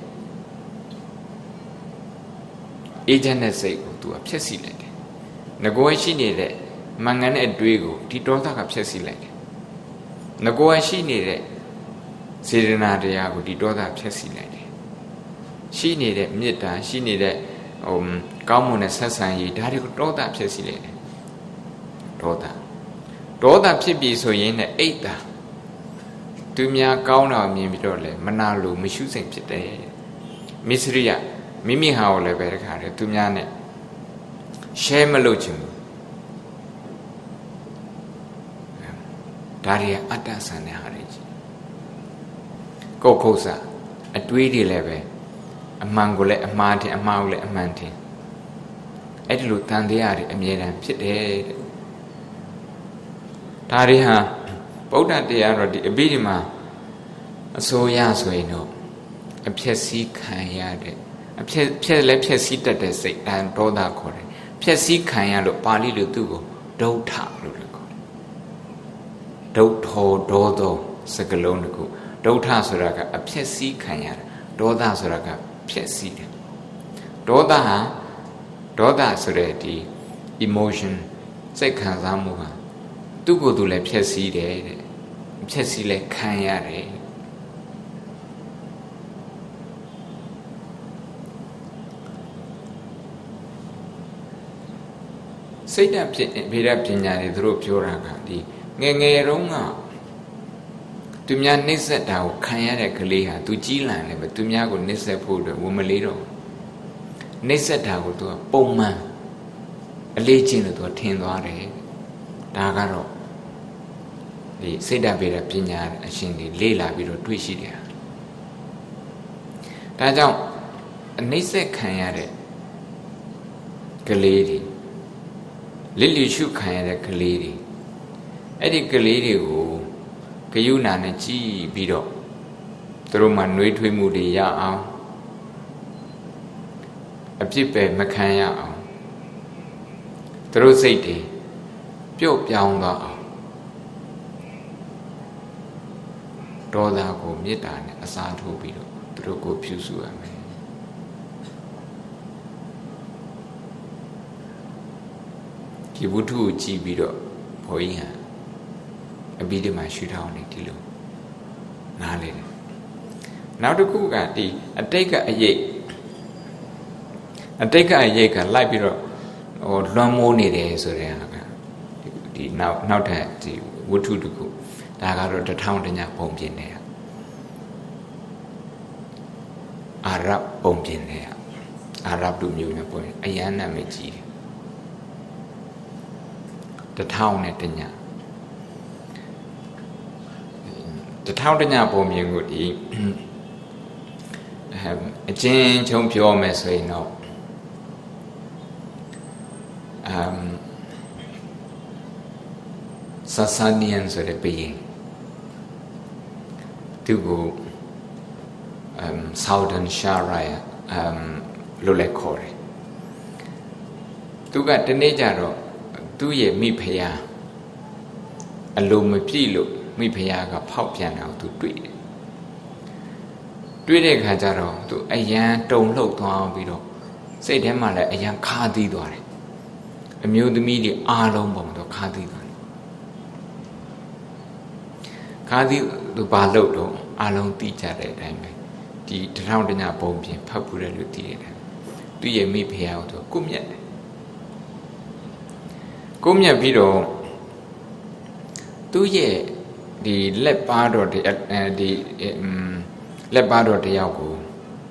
အေဂျင့်တဲ့စိတ်ကိုသူကဖြည့်ဆည်းလိုက်တယ်ငကိုရှိနေတဲ့မင်္ဂန်တဲ့အတွေးကိုဒီဒေါသကဖြည့်ဆည်းလိုက်တယ်ငကိုရှိနေတဲ့စေတနာတရားကိုဒီဒေါသဖြည့်ဆည်းလိုက်တယ်ရှိနေတဲ့မေတ္တာရှိနေတဲ့ဟိုကောင်းမွန်တဲ့ဆက်ဆံရေးဒါတွေကိုဒေါသဖြစ်စီလိုက်တယ်ဒေါသဒေါသဖြစ်ပြီဆိုရင်လည်းအိတ်တာသူများကောင်းတာမြင်ပြီးတော့လည်းမနာလို့မရှုစိတ်ဖြစ်တယ်မစ္စရိယမိမိဟာကိုလည်းပဲတခါတည်းသူများနဲ့ share မလုပ်ချင်ဘူးဒါတွေကအတ္တဆန်တဲ့ဟာတွေကြီးကိုယ်ခုတ်စာအတွေးတွေလည်းပဲအမှန်ကိုလည်းအမှားတင်အမှားကိုလည်းအမှန်တင်အဲ့ဒီလိုတန်တရားတွေအမြဲတမ်းဖြစ်တယ်တဲ့ဒါတွေဟာဗုဒ္ဓတရားတော်ဒီအဘိဓမ္မာအစိုးရဆိုရင်တော့အဖြစ်စည်းခံရတဲ့အဖြစ်ဖြစ်လည်းဖြစ်စည်းတတ်တဲ့စိတ်အဲဒေါသခေါ်တယ်ဖြစ်စည်းခံရလို့ပါဠိလိုသူ့ကိုဒုဋ္ဌလို့လည်းခေါ်တယ်ဒုဋ္ဌောဒေါသောစကလုံးတခုဒုဋ္ဌဆိုတာကအဖြစ်စည်းခံရတာဒေါသဆိုတာကဖြစ်စည်းတယ်ဒေါသဟာဒေါသဆိုတဲ့ဒီ emotion စိတ်ခံစားမှုဟာသူ့ကိုယ်သူလည်းဖြစ်စည်းတယ်တဲ့ဖြစ်စည်းလဲခံရတယ်စိတ်ဓာတ်ဖြစ်ဗေဒပညာတွေသူတို့ပြောတာကဒီငယ်ငယ်တုန်းကသူများနှိမ့်ဆက်တာကိုခံရတဲ့ကလေးဟာသူကြီးလာတယ်ပဲသူများကိုနှိမ့်ဆက်ဖို့အတွက်ဝန်မလေးတော့နှိမ့်ဆက်တာကိုသူကပုံမှန်အလေးချင်းလို့သူကထင်သွားတယ်ဒါကတော့ဒီစိတ်ဓာတ်ပေတဲ့ပညာအရှင်တွေလေ့လာပြီးတော့တွေ့ရှိတယ်ဒါကြောင့်အနှိမ့်ဆက်ခံရတဲ့ကလေးတွေလစ်လျရှုခံရတဲ့ကလေးတွေအဲ့ဒီကလေးတွေကိုဂယုဏနဲ့ကြည်ပြီးတော့သူတို့မှနှွေးထွေးမှုတွေရအောင်အပြစ်ပဲမခံရအောင်သူတို့စိတ်တွေပျော့ပြောင်းသွားအောင်ဒေါသကိုမေတ္တာနဲ့အစားထိုးပြီးတော့သူတို့ကိုဖြူစုရမယ်ဒီဝတ္ထုကိုကြည့်ပြီးတော့ဘုန်းကြီးဟာအဘိဓမ္မာရှုထောင်းနေဒီလိုနားလေတယ်နောက်တစ်ခုကဒီအတိတ်ကအရေးအတိတ်ကအရေးကလိုက်ပြီးတော့ဟိုလွှမ်းမိုးနေတယ်ဆိုတဲ့ဟာကဒီနောက်နောက်ထပ်ဒီဝတ္ထုတစ်ခုဒါကတော့တထောင်တညပုံပြင်တယ်အာရဗ်ပုံပြင်တယ်အာရဗ်လူမျိုးနဲ့ပုံအယမ်းနာမည်ကြီးတယ်တထောင်နဲ့တညတထောင်တညပုံပြင်ကိုဒီအချင်းချုံပြောမယ်ဆိုရင်တော့အမ်ဆာဆာနီယန်ဆိုတဲ့ဘုရင်သူကိုအမ်ဆောက်ဒန်ရှာရိုင်အမ်လို့လည်းခေါ်တယ်သူကတနေ့ကျတော့သူ့ရဲ့မိဖုရားအလိုမပြည့်လို့မိဖုရားကဖောက်ပြန်တော့သူတွေ့တယ်တွေ့တဲ့ခါကျတော့သူအယံတုံလှုပ်သွားပြီးတော့စိတ်ထဲမှာလည်းအယံခါသီးသွားတယ်အမျိုးသမီးတွေအားလုံးပုံတော့ခါသီးသွားတယ်ခါသီးသူဘာလုပ်တော့အားလုံးသိကြတဲ့အတိုင်းပဲဒီတထောင်တညပုံပြင်ဖတ်ဖူးတယ်လို့သိရတယ်သူရဲ့မိဖုရားကိုကိုမြတ်တယ်ကိုမြတ်ပြီးတော့သူရဲ့ဒီလက်ပါတော့ဒီဒီလက်ပါတော့တယောက်ကို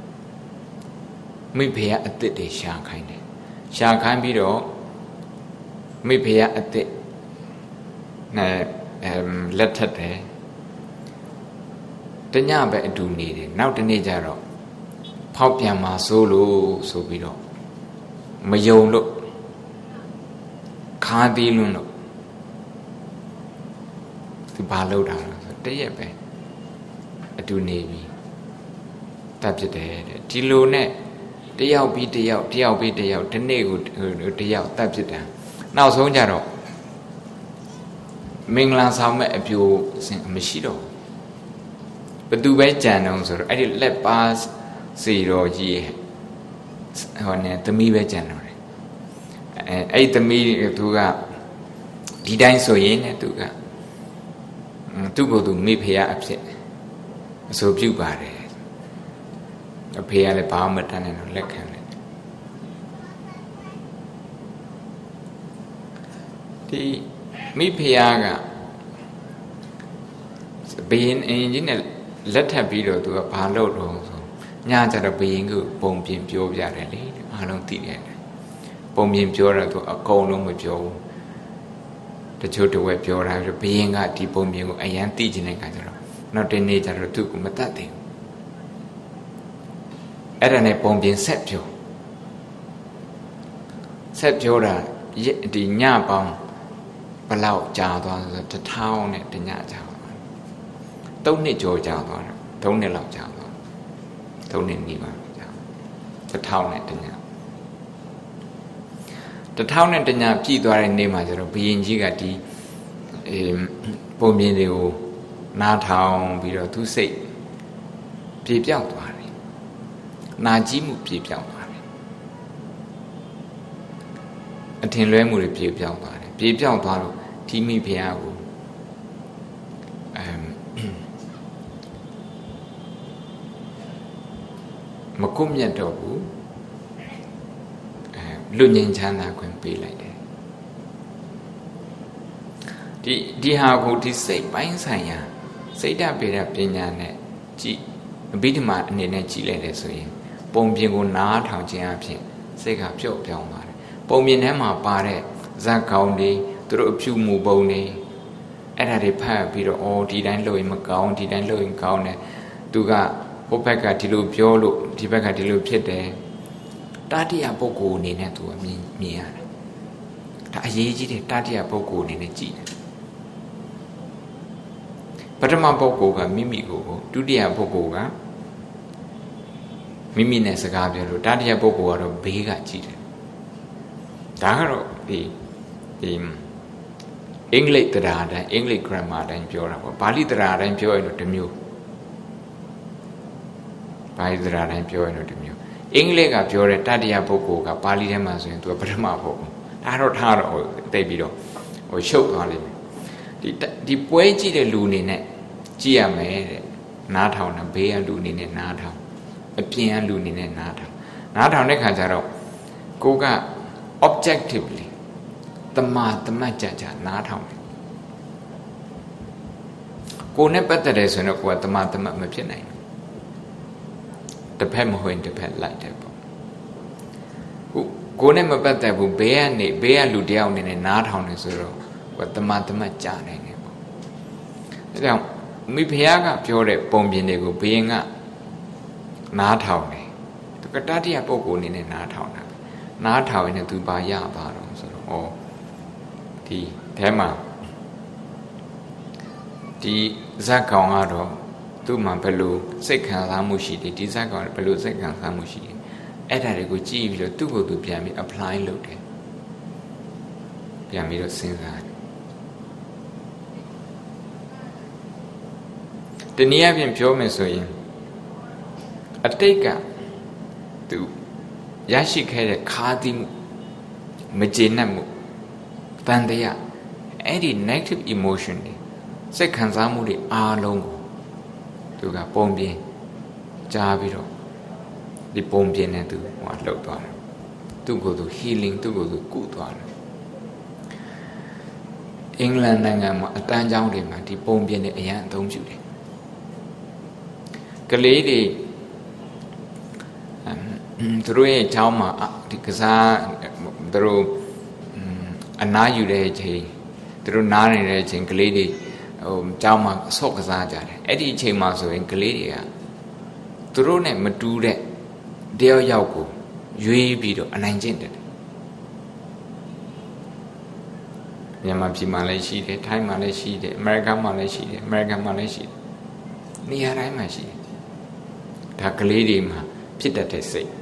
မိဖုရားအသစ်တွေရှာခိုင်းတယ်ရှာခိုင်းပြီးတော့မိဖုရားအသစ်နဲ့လက်ထပ်တယ်တညပဲအတူနေတယ်နောက်တနေ့ကျတော့ဖောက်ပြန်มาဆိုလို့ဆိုပြီးတော့မယုံလို့ခါသီးလွန်းလို့သူဘာလုပ်တာလဲဆိုတရက်ပဲအတူနေပြီတပ်ဖြစ်တယ်တဲ့ဒီလိုနဲ့တယောက်ပြီးတယောက်တယောက်ပြီးတယောက်ဒီနေ့ကိုတယောက်တပ်ဖြစ်တယ်နောက်ဆုံးကြတော့မင်္ဂလာဆောင်မဲ့အပြိုမရှိတော့ဘသူပဲကြံတော့ဆိုတော့အဲ့ဒီလက်ပါစီတော်ကြီးဟောနေသမီးပဲကြံတော့တယ်အဲအဲ့ဒီသမီးသူကဒီတိုင်းဆိုရင်ねသူကသူ့ကိုယ်သူမိဖုရားအဖြစ်အဆိုပြုပါတယ်အဖေကလည်းဘာမှမတတ်နိုင်တော့လက်ခံတယ်ဒီမိဖုရားကဘယင်းအင်ကြီးနဲ့လက်ထပ်ပြီးတော့သူကဘာလုပ်တော့ဆိုညကျတော့ဘယင်းကိုပုံပြင်ပြောပြတယ်လေအားလုံးသိတယ်ပုံပြင်ပြောတော့သူအကုန်လုံးမပြောဘူးတချို့တဝက်ပြောတာဘယင်းကဒီပုံပြင်ကိုအရန်သိကျင်တဲ့ခါကျတော့နောက်တနေ့ကျတော့သူ့ကိုမတတ်သေးဘူးအဲ့ဒါနဲ့ပုံပြင်ဆက်ပြောဆက်ပြောတာဒီညပေါင်းဘလောက်ကြာသွားဆိုတထောင်နဲ့တညကြာသွားသုံးနှစ်ကျော်ကြာသွားတယ်သုံးနှစ်လောက်ကြာသွားသုံးနှစ်နီးပါးကြာတထောင်နဲ့တညတထောင်နဲ့တညပြည့်သွားတဲ့နေ့မှာကျတော့ဘုရင်ကြီးကဒီအဲပုံပြင်တွေကိုနားထောင်ပြီးတော့သူစိတ်ပြေပြောက်သွားတယ်နာကြီးမှုပြေပြောက်သွားတယ်အထင်လွဲမှုတွေပြေပြောက်သွားတယ်ပြေပြောက်သွားလို့ဒီမိဖုရားကိုအမ်မကုမြတ်တော့ဘူးအဲလူငြိမ်းချမ်းသာခွင့်ပေးလိုက်တယ်ဒီဒီဟာကိုဒီစိတ်ပိုင်းဆိုင်ရာစိတ်ဓာတ်ပေတဲ့ပညာနဲ့ကြည့်အဘိဓမ္မာအနေနဲ့ကြည့်လိုက်တယ်ဆိုရင်ပုံပြင်ကိုနားထောင်ခြင်းအဖြစ်စိတ်ကပျော့ပြောင်းသွားတယ်ပုံပြင်ထဲမှာပါတဲ့ဇာတ်ကောင်းတွေသူတို့အဖြူမူပုံတွေအဲ့ဒါတွေဖတ်ပြီးတော့အော်ဒီတိုင်းလို့ရင်မကောင်းဒီတိုင်းလို့ရင်ကောင်းတယ်သူကဟိုဘက်ကဒီလိုပြောလို့ဒီဘက်ကဒီလိုဖြစ်တယ်တတိယပုဂ္ဂိုလ်အနေနဲ့သူကမြင်မြင်ရတယ်ဒါအရေးကြီးတယ်တတိယပုဂ္ဂိုလ်အနေနဲ့ကြည့်တယ်ပထမပုဂ္ဂိုလ်ကမိမိကိုဒုတိယပုဂ္ဂိုလ်ကမိမိနဲ့စကားပြောလို့တတိယပုဂ္ဂိုလ်ကတော့ဘေးကကြည့်တယ်ဒါကတော့ဒီဒီအင်္ဂလိပ်တရားတိုင်းအင်္ဂလိပ် grammar တိုင်းပြောတာပေါ့ပါဠိတရားတိုင်းပြောရင်တော့တစ်မျိုးပါဠိတရားတိုင်းပြောရင်တော့တစ်မျိုးအင်္ဂလိပ်ကပြောတဲ့တတိယပုဂ္ဂိုလ်ကပါဠိထဲမှာဆိုရင်သူကပထမပုဂ္ဂိုလ်ဒါတော့ထားတော့တိတ်ပြီးတော့ဟိုရှုပ်သွားလိမ့်မယ်ဒီဒီပွဲကြည့်တဲ့လူအနေနဲ့ကြည့်ရမယ်တဲ့နားထောင်တာဘေးကလူအနေနဲ့နားထောင်အပြင်ကလူအနေနဲ့နားထောင်နားထောင်တဲ့ခါကျတော့ကိုက objectively တမာတမတ်ကြကြနားထောင်တယ်ကိုနဲ့ပတ်သက်တယ်ဆိုရင်တော့ကိုကတမာတမတ်မဖြစ်နိုင်ဘူးတစ်ဖက်မဟုတ်ရင်တစ်ဖက်လိုက်တယ်ပေါ့ကိုကိုနဲ့မပတ်သက်ဘူးဘေးကနေဘေးကလူတယောက်အနေနဲ့နားထောင်နေဆိုတော့ကိုကတမာတမတ်ကြနိုင်တယ်ပေါ့အဲကြောင့်မိဖုရားကပြောတဲ့ပုံပြင်တွေကိုဘေးကနားထောင်တယ်သူကတတိယပုဂ္ဂိုလ်အနေနဲ့နားထောင်တာနားထောင်ရင်သူပါရပါတော့ဆိုတော့ဩဒီထဲမှာဒီဇက်ကောင်ကတော့သူ့မှာဘယ်လိုစိတ်ခံစားမှုရှိတယ်ဒီဇက်ကောင်ဘယ်လိုစိတ်ခံစားမှုရှိတယ်အဲ့ဒါတွေကိုကြည့်ပြီးတော့သူ့ကိုယ်သူပြန်ပြီး apply လုပ်တယ်ပြန်ပြီးတော့စဉ်းစားတယ်တနည်းအားဖြင့်ပြောမယ်ဆိုရင်အတိတ်ကသူရရှိခဲ့တဲ့ခါးသီးမှုမကျေနပ်မှုတန်တရားအဲ့ဒီ negative emotion တွေစိတ်ခံစားမှုတွေအားလုံးကိုသူကပုံပြင်ကြားပြီးတော့ဒီပုံပြင်နဲ့သူဟောလှုပ်သွားတယ်သူ့ကိုယ်သူ healing သူ့ကိုယ်သူကုသွားတယ်အင်္ဂလန်နိုင်ငံမှာအတန်းကျောင်းတွေမှာဒီပုံပြင်တွေအရန်အသုံးပြုတယ်ကလေးတွေသူတို့ရဲ့ကျောင်းမှာဒီကစားသူတို့အနားယူတဲ့အချိန်သူတို့နားနေတဲ့အချိန်ကလေးတွေဟိုကျောင်းမှာဆော့ကစားကြတယ်အဲ့ဒီအချိန်မှာဆိုရင်ကလေးတွေကသူတို့နဲ့မတူတဲ့တယောက်ယောက်ကိုရွေးပြီးတော့အနိုင်ကျင့်တယ်မြန်မာပြည်မှာလည်းရှိတယ်ထိုင်းမှာလည်းရှိတယ်အမေရိကန်မှာလည်းရှိတယ်အမေရိကန်မှာလည်းရှိတယ်နေရာတိုင်းမှာရှိတယ်ဒါကလေးတွေမှာဖြစ်တတ်တဲ့စိတ်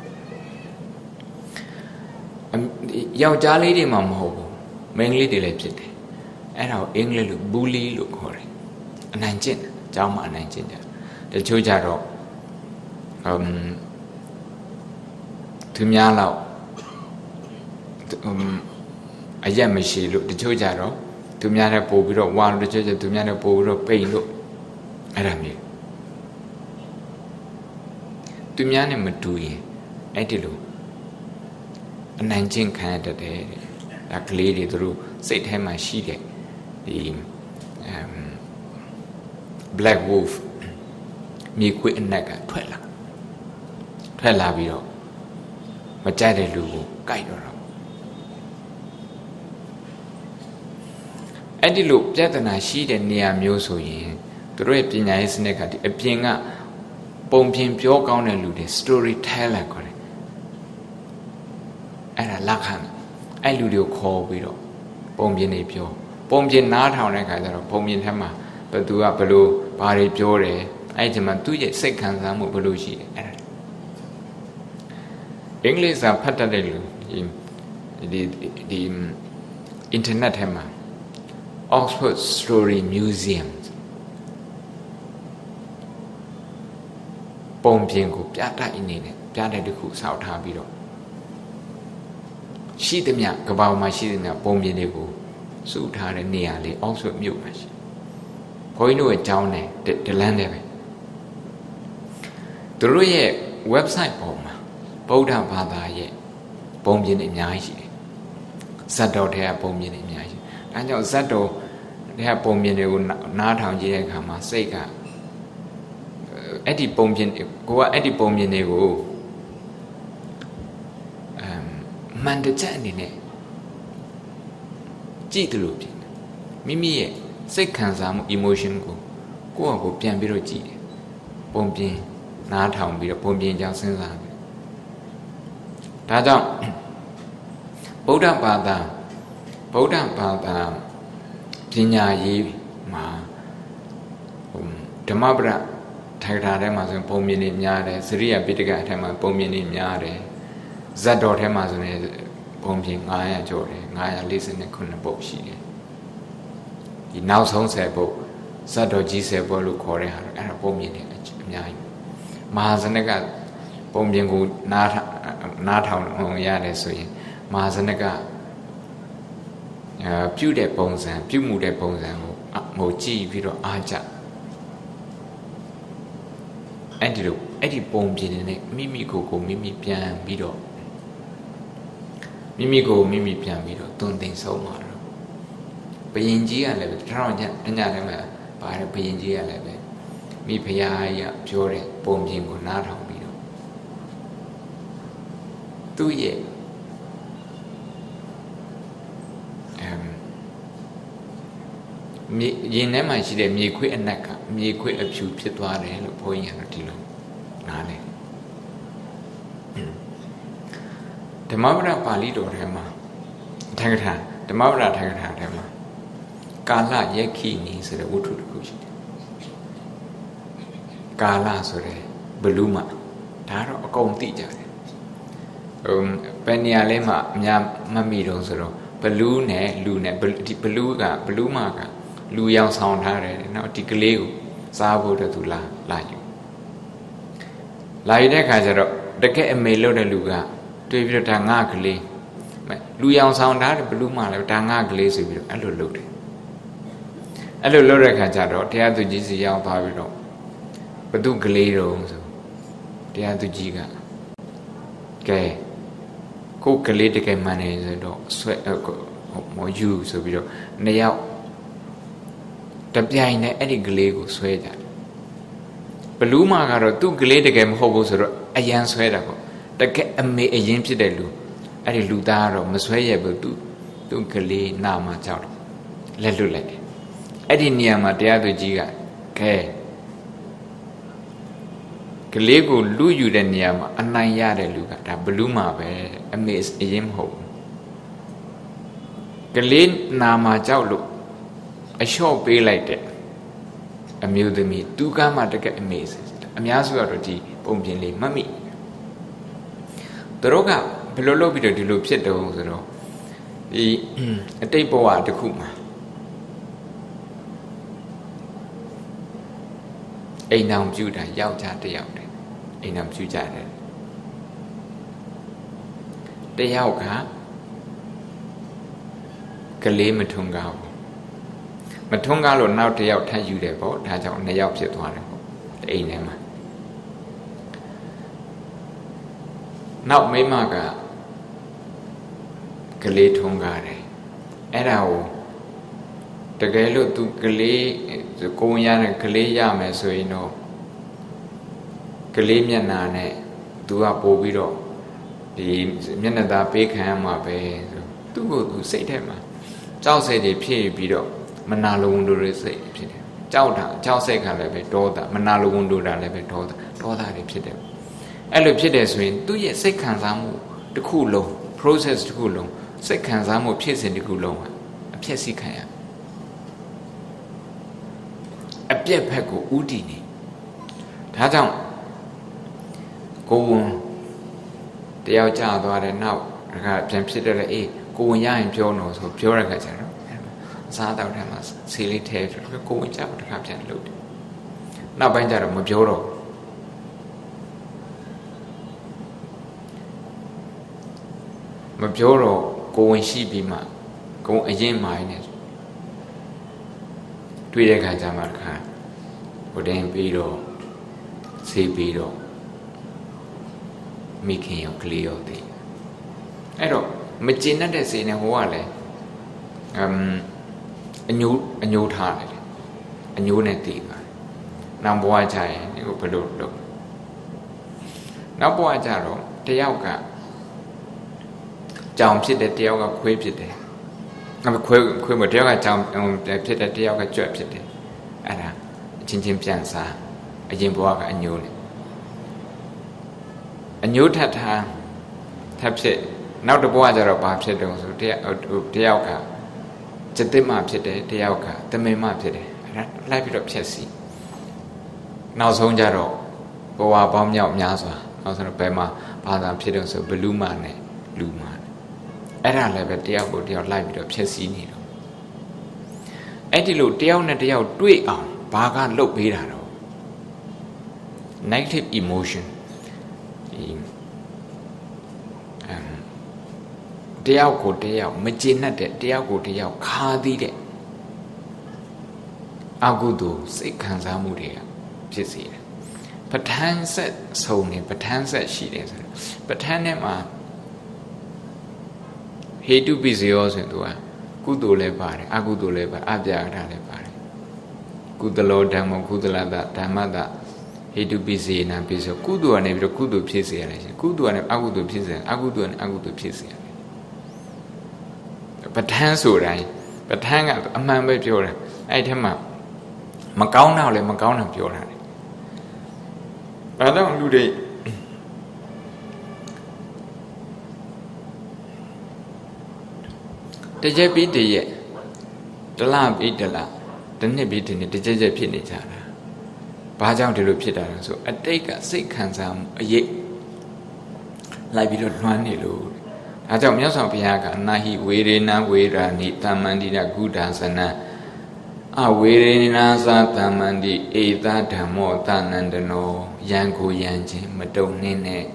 ယောက်ျားလေးတွေမှာမဟုတ်ဘူးမိန်းကလေးတွေလည်းဖြစ်တယ်အဲ့ဒါကိုအင်္ဂလိပ်လို bully လို့ခေါ်တယ်အနိုင်ကျင့်တယ်အကြောင်းမှအနိုင်ကျင့်ကြတချို့ကြတော့အမ်သူများတော့အရက်မရှိလို့တချို့ကြတော့သူများနဲ့ပို့ပြီးတော့ဝါလို့တချို့ကျသူများနဲ့ပို့ပြီးတော့ပိန်လို့အဲ့ဒါမျိုးသူများနဲ့မတူရင်အဲ့ဒီလိုအနိုင်ကျင့်ခံရတတ်တယ်ဒါကလေးတွေသူတို့စိတ်ထဲမှာရှိတဲ့ဒီ black wolf မြေခွေးအနက်ကထွက်လာထွက်လာပြီးတော့မကြိုက်တဲ့လူကိုကြိုက်တော့တော့အဲ့ဒီလိုပြဿနာရှိတဲ့နေရာမျိုးဆိုရင်သူတို့ရဲ့ပညာရေးစနစ်ကဒီအပြင်ကပုံပြင်ပြောကောင်းတဲ့လူတွေ storyteller ခေါ်တယ်အဲ့ဒါလက်ခံအဲ့လူတွေကိုခေါ်ပြီးတော့ပုံပြင်တွေပြောပုံပြင်နားထောင်တဲ့ခါကျတော့ပုံပြင်ထဲမှာဘယ်သူကဘယ်လိုဘာတွေပြောတယ်အဲ့ဒီမှာသူ့ရဲ့စိတ်ခံစားမှုဘယ်လိုရှိတယ်အဲ့ဒါအင်္ဂလိပ်စာဖတ်တတ်တဲ့လူဒီဒီ internet ထဲမှာ Oxford Story Museum ပုံပြင်ကိုပြတိုက်အနေနဲ့ပြတိုက်တစ်ခုဆောက်ထားပြီးတော့ရှိသမျှကမ္ဘာမှာရှိသမျှပုံပြင်တွေကိုစုထားတဲ့နေရာလေး Oxford မြို့မှာရှိဘုန်းကြီးတို့ရဲ့ကျောင်းနဲ့ဒလန်းတယ်ပဲသူတို့ရဲ့ website ပေါ်မှာဗုဒ္ဓဘာသာရဲ့ပုံပြင်တွေအများကြီးရှိတယ်ဇတ်တော်ထဲကပုံပြင်တွေအများကြီးဒါကြောင့်ဇတ်တော်ထဲကပုံပြင်တွေကိုနားထောင်ကြည့်တဲ့အခါမှာစိတ်ကအဲ့ဒီပုံပြင်ကိုကအဲ့ဒီပုံပြင်တွေကိုအမ်မန်တချက်အနေနဲ့ကြည့်တယ်လို့ဖြစ်တယ်မိမိရဲ့စိတ်ခံစားမှု emotion ကိုကိုယ့်အကိုပြန်ပြီးတော့ကြည့်တယ်ပုံပြင်နားထောင်ပြီးတော့ပုံပြင်ကြောင်းစဉ်းစားတယ်ဒါကြောင့်ဗုဒ္ဓဘာသာဗုဒ္ဓဘာသာပညာရေးမှာဓမ္မပဒထိုက်တာထဲမှာဆိုပုံမြင်နေများတယ်စရိယပိဋကထဲမှာပုံမြင်နေများတယ်ဇတ်တော်ထဲမှာဆိုရင်ပုံပြင်ငါးရာကျော်တယ်ငါးရာလေးสิบခုပုတ်ရှိတယ်ဒီနောက်ဆုံးဆယ်ပုတ်ဇတ်တော်ကြီးဆယ်ပုတ်လို့ခေါ်တဲ့ဟာအဲ့ဒါပုံမြင်နေအများကြီးမဟာဇနကပုံပြင်ကိုနားနားထောင်ရတယ်ဆိုရင်မဟာဇနကအဲပြုတဲ့ပုံစံပြုမှုတဲ့ပုံစံကိုဟိုကြည့်ပြီးတော့အားကြအဲ့ဒီလိုအဲ့ဒီပုံပြင်နေတဲ့မိမိကိုယ်ကိုမိမိပြန်ပြီးတော့မိမိကိုယ်မိမိပြန်ပြီးတော့သွန်သင်ဆုံးမှာတော့ဘယင်ကြီးကလည်းထောင်ညညထဲမှာပါတယ်ဘယင်ကြီးကလည်းပဲမိဖုရားကြီးကပြောတဲ့ပုံပြင်ကိုနားထောင်ပြီးတော့သူ့ရဲ့မြေရင်ထဲမှာရှိတဲ့မြေခွေးအနက်ကမြေခွေးအဖြူဖြစ်သွားတယ်လို့ဘုန်းကြီးကတော့ဒီလိုနားလည်ဓမ္မပဒပါဠိတော်ထဲမှာထက္ကထာဓမ္မပဒထက္ကထာထဲမှာကာလယက္ခိနီဆိုတဲ့ဝတ္ထုတစ်ခုရှိတယ်ကာလဆိုတဲ့ဘလူးမှာဒါတော့အကုန်သိကြတယ်ဟိုဘယ်နေရာလဲမှာအများမမိတော့ဆိုတော့ဘလူးနဲ့လူနဲ့ဒီဘလူးကဘလူးမှာကလူရောင်ဆောင်ထားတယ်နော်ဒီကလေးကိုစားဖို့တော့သူလာလာယူလာယူတဲ့ခါကျတော့တကယ်အမေလို့တဲ့လူကတွေ့ပြီးတော့ဒါငါကလေးလူရောင်ဆောင်ထားတယ်ဘလူးမှလည်းဒါငါကလေးဆိုပြီးတော့အဲ့လိုလုပ်တယ်အဲ့လိုလုပ်တဲ့ခါကျတော့တရားသူကြီးစီရောက်သွားပြီးတော့ဘသူကလေးတော့ဆိုတရားသူကြီးကကဲကိုကလေးတကယ်မှန်နေဆိုတော့ဆွဲမောယူဆိုပြီးတော့နှစ်ယောက်တပြိုင်နဲ့အဲ့ဒီကလေးကိုဆွဲကြတယ်ဘလူးမာကတော့သူ့ကလေးတကယ်မဟုတ်ဘူးဆိုတော့အရန်ဆွဲတာပေါ့တကယ်အမေအရင်ဖြစ်တဲ့လူအဲ့ဒီလူသားကတော့မဆွဲရဘူးသူသူ့ကလေးနာမှာကြောက်လက်လွတ်လိုက်တယ်အဲ့ဒီနေရာမှာတရားသူကြီးကခဲကလေးကိုလူယူတဲ့နေရာမှာအနိုင်ရတဲ့လူကဒါဘလူးမာပဲအမေအရင်မဟုတ်ဘူးကလေးနာမှာကြောက်လို့အလျှော့ပေးလိုက်တဲ့အမျိုးသမီးသူကမှတကယ်အမေအများစုကတော့ဒီပုံပြင်လေးမမိသူတို့ကဘယ်လိုလုပ်ပြီးတော့ဒီလိုဖြစ်တော့ဆိုတော့ဒီအတိတ်ဘဝတစ်ခုမှာအိမ်အောင်ပြုတာယောက်ျားတစ်ယောက်တည်းအိမ်အောင်ပြုကြတယ်တစ်ယောက်ကကလေးမထွန်းကားဘူးမထွန်းကားလို့နောက်တစ်ယောက်ထပ်ယူတယ်ပေါ့ဒါကြောင့်နှစ်ယောက်ဖြစ်သွားတယ်ပေါ့အိမ်ထဲမှာနောက်မိမကကလေးထွန်းကားတယ်အဲ့ဒါကိုတကယ်လို့သူကလေးကိုဝင်ရတဲ့ကလေးရမယ်ဆိုရင်တော့ကလေးမျက်နှာနဲ့သူကပို့ပြီးတော့ဒီမျက်နှာသားပေးခံရမှာပဲဆိုသူ့ကိုသူစိတ်ထဲမှာကြောက်စိတ်တွေဖြစ်ပြီးတော့မနာလိုဝန်တို့တွေစိတ်ဖြစ်တယ်ကြောက်တာကြောက်စိတ်ကလည်းပဲဒေါသမနာလိုဝန်တို့တာလည်းပဲဒေါသဒေါသတွေဖြစ်တယ်အဲ့လိုဖြစ်တယ်ဆိုရင်သူ့ရဲ့စိတ်ခံစားမှုတစ်ခုလုံး process တစ်ခုလုံးစိတ်ခံစားမှုဖြစ်စဉ်တစ်ခုလုံးအဖြစ်စီခံရအပြက်ဖက်ကိုဥတည်နေဒါကြောင့်ကိုဝန်တယောက်ကြာသွားတယ်နောက်တခါပြန်ဖြစ်တယ်လေအေးကိုဝန်ရရင်ပြောတော့ဆိုပြောရခါကျတော့အစားတောက်ထဲမှာဆေးလေးထည့်ပြီးတော့ကိုဝန်ကြာတခါပြန်လုပ်တယ်နောက်ပိုင်းကျတော့မပြောတော့မပြောတော့ကိုဝင်ရှိပြီးမှကိုအရင်မိုင်းနေတွေ့တဲ့ခါကျမှတခါဟိုတင်ပြီးတော့ဆေးပြီးတော့မိခင်ရောကလေးရောတည်အဲ့တော့မကျင်တတ်တဲ့စိတ်နဲ့ဟိုကလည်းအမ်အညိုးအညိုးထားတယ်အညိုးနဲ့တည်ပါတယ်နောက်ဘဝကျရင်ဒီကိုဘယ်လိုလုပ်နောက်ဘဝကျတော့တယောက်ကကြောင်ဖြစ်တယ်တယောက်ကခွေးဖြစ်တယ်ခွဲခွဲမတယောက်ကကြောင်ဖြစ်တယ်တယောက်ကကြွက်ဖြစ်တယ်အဲ့ဒါချင်းချင်းပြန်စားအရင်ဘဝကအညိုးလေအညိုးထပ်ထားထပ်ဖြစ်နောက်တစ်ဘဝကျတော့ဘာဖြစ်တုံးဆိုတယောက်တယောက်ကจิตမဖြစ်တယ်တယောက်ကတမင်မဖြစ်တယ်အဲ့ဒါလိုက်ပြီးတော့ဖြစ်စီနောက်ဆုံးကျတော့ဘဝပေါင်းမြောက်များစွာနောက်ဆုံးတော့ဘယ်မှာဘာသာဖြစ်တုံးဆိုဘလူးမနဲ့လူမနဲ့အဲ့ဒါလည်းပဲတယောက်ကိုတယောက်လိုက်ပြီးတော့ဖြစ်စီနေတော့အဲ့ဒီလိုတယောက်နဲ့တယောက်တွေ့အောင်ဘာကလှုပ်ပေးတာတော့ negative emotion ဒီအမ်တယောက်ကိုတယောက်မကျေနပ်တဲ့တယောက်ကိုတယောက်ခါသီးတဲ့အကုသိုလ်စိတ်ခံစားမှုတွေကဖြစ်စေတယ်ပဋ္ဌာန်းဆက်ဆုံးနေပဋ္ဌာန်းဆက်ရှိတယ်ဆိုတော့ပဋ္ဌာန်းထဲမှာဟေတုပိစယောဆိုရင်သူကကုသိုလ်လည်းပါတယ်အကုသိုလ်လည်းပါတယ်အပြာကလည်းပါတယ်ကုသလောဓမ္မကုသလတဓမ္မတဟေတုပိစေနပိဆိုကုသိုလ်ကနေပြီးတော့ကုသိုလ်ဖြစ်စေရတယ်ရှင်ကုသိုလ်ကနေအကုသိုလ်ဖြစ်စေအကုသိုလ်ကနေအကုသိုလ်ဖြစ်စေရတယ်ပဋ္ဌာန်းဆိုတိုင်းပဋ္ဌာန်းကအမှန်ပဲပြောတယ်အဲ့ထက်မှမကောင်းတာလည်းမကောင်းတာပြောတာလေဘာလို့လူတွေတကြက်ပြီးတရက်တလပြီးတလတနှစ်ပြီးတနှစ်တကြက်ကြက်ဖြစ်နေကြတာဘာကြောင့်ဒီလိုဖြစ်တာလဲဆိုအတိတ်ကစိတ်ခံစားမှုအရေးလိုက်ပြီးတော့လွှမ်းနေလို့ဒါကြောင့်မြတ်စွာဘုရားကအနာဟိဝေရေနဝေရာနိတမ္မန္တိရကုဒါသနံအဝေရေနာသတမ္မန္တိဧသဓမ္မောသနန္တနောယံကိုယံချင်းမတုံနှင်းနဲ့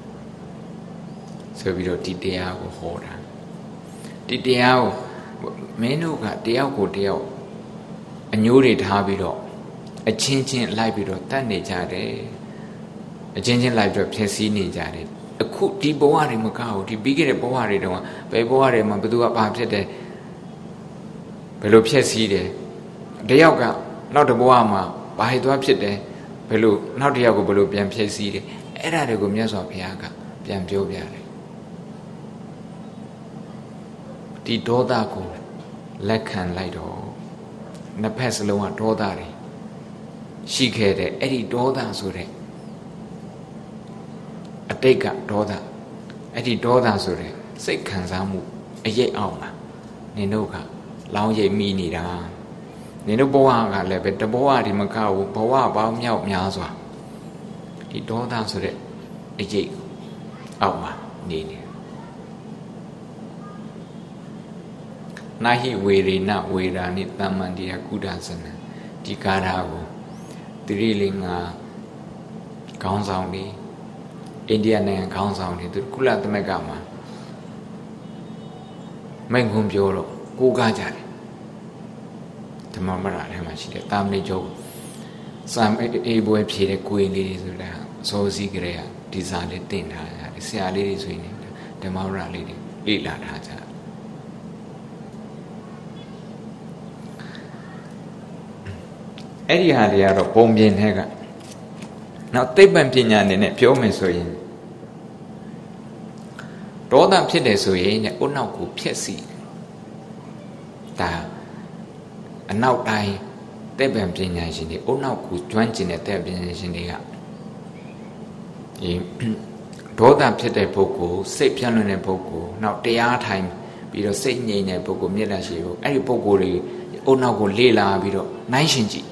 ဆိုပြီးတော့ဒီတရားကိုဟောတာဒီတရားကိုမင်းတို့ကတယောက်ကိုတယောက်အညိုးတွေထားပြီးတော့အချင်းချင်းလိုက်ပြီးတော့တတ်နေကြတယ်အချင်းချင်းလိုက်ပြီးတော့ဖြစ်စည်းနေကြတယ်အခုဒီဘဝတွေမကောက်ဘူးဒီပြီးခဲ့တဲ့ဘဝတွေတုန်းကဘယ်ဘဝတွေမှာဘယ်သူကဘာဖြစ်တယ်ဘယ်လိုဖြစ်စည်းတယ်တယောက်ကနောက်တစ်ဘဝမှာဘာဟိသွားဖြစ်တယ်ဘယ်လိုနောက်တစ်ယောက်ကိုဘယ်လိုပြန်ဖြစ်စည်းတယ်အဲ့ဒါတွေကိုမြတ်စွာဘုရားကပြန်ပြောပြတယ်ဒီဒေါသကိုလက်ခံလိုက်တော့နှစ်ဖက်စလုံးကဒေါသတွေရှိခဲ့တဲ့အဲ့ဒီဒေါသဆိုတဲ့အတိတ်ကဒေါသအဲ့ဒီဒေါသဆိုတဲ့စိတ်ခံစားမှုအရေးအောင်မှာနင်တို့ကလောင်းရိပ်မိနေတာနင်တို့ဘဝကလည်းပဲတဘဝဒီမကဘူးဘဝပေါင်းမြောက်များစွာဒီဒေါသဆိုတဲ့အရေးအောက်မှာနေနေနာဟိဝေရေနဝေရာနိတမ္မန္တိယကုဒသနံဒီကာထာကိုတိရိလင်္ကာခေါင်းဆောင်တွေအိန္ဒိယနိုင်ငံခေါင်းဆောင်တွေသူကုလသမဂ္ဂမှာမိန့်ခွန်းပြောတော့ကိုးကားကြတယ်ဓမ္မမရထဲမှာရှိတဲ့တာမဏိကျော်စံအေးပွဲဖြေတဲ့ကိုယ်လေးတွေဆိုတာစောစီးကြတဲ့ဒီစာလေးတင်ထားတယ်ဆရာလေးတွေဆိုရင်ဓမ္မမရလေးတွေလေ့လာထားကြအဲ့ဒီဟာတွေကတော့ပုံပြင်ထဲကနောက်သိပ္ပံပညာအနေနဲ့ပြောမယ်ဆိုရင်ဒေါသဖြစ်တယ်ဆိုရင်ဥနောက်ကိုဖြစ်စီဒါအနောက်တိုင်းသိပ္ပံပညာရှင်တွေဥနောက်ကိုကျွမ်းကျင်တဲ့သိပ္ပံပညာရှင်တွေကဒီဒေါသဖြစ်တဲ့ပုဂ္ဂိုလ်စိတ်ပြန့်လွင့်တဲ့ပုဂ္ဂိုလ်နောက်တရားထိုင်ပြီးတော့စိတ်ငြိမ်တဲ့ပုဂ္ဂိုလ်မျက်နှာရှိဖို့အဲ့ဒီပုဂ္ဂိုလ်တွေဥနောက်ကိုလေ့လာပြီးတော့နိုင်ရှင်ကြည့်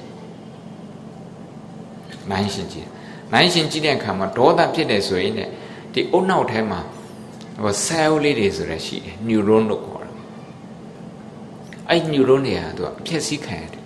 နိုင်ရှင်ကြည့်နိုင်ရှင်ကြည့်တဲ့အခါမှာဒေါသဖြစ်တယ်ဆိုရင်ねဒီအုတ်နောက်ထဲမှာဟို cell လေးတွေဆိုရရှိတယ် neuron လို့ခေါ်တာအဲ့ neuron တွေကသူကအဖြစ်စည်းခံရတယ်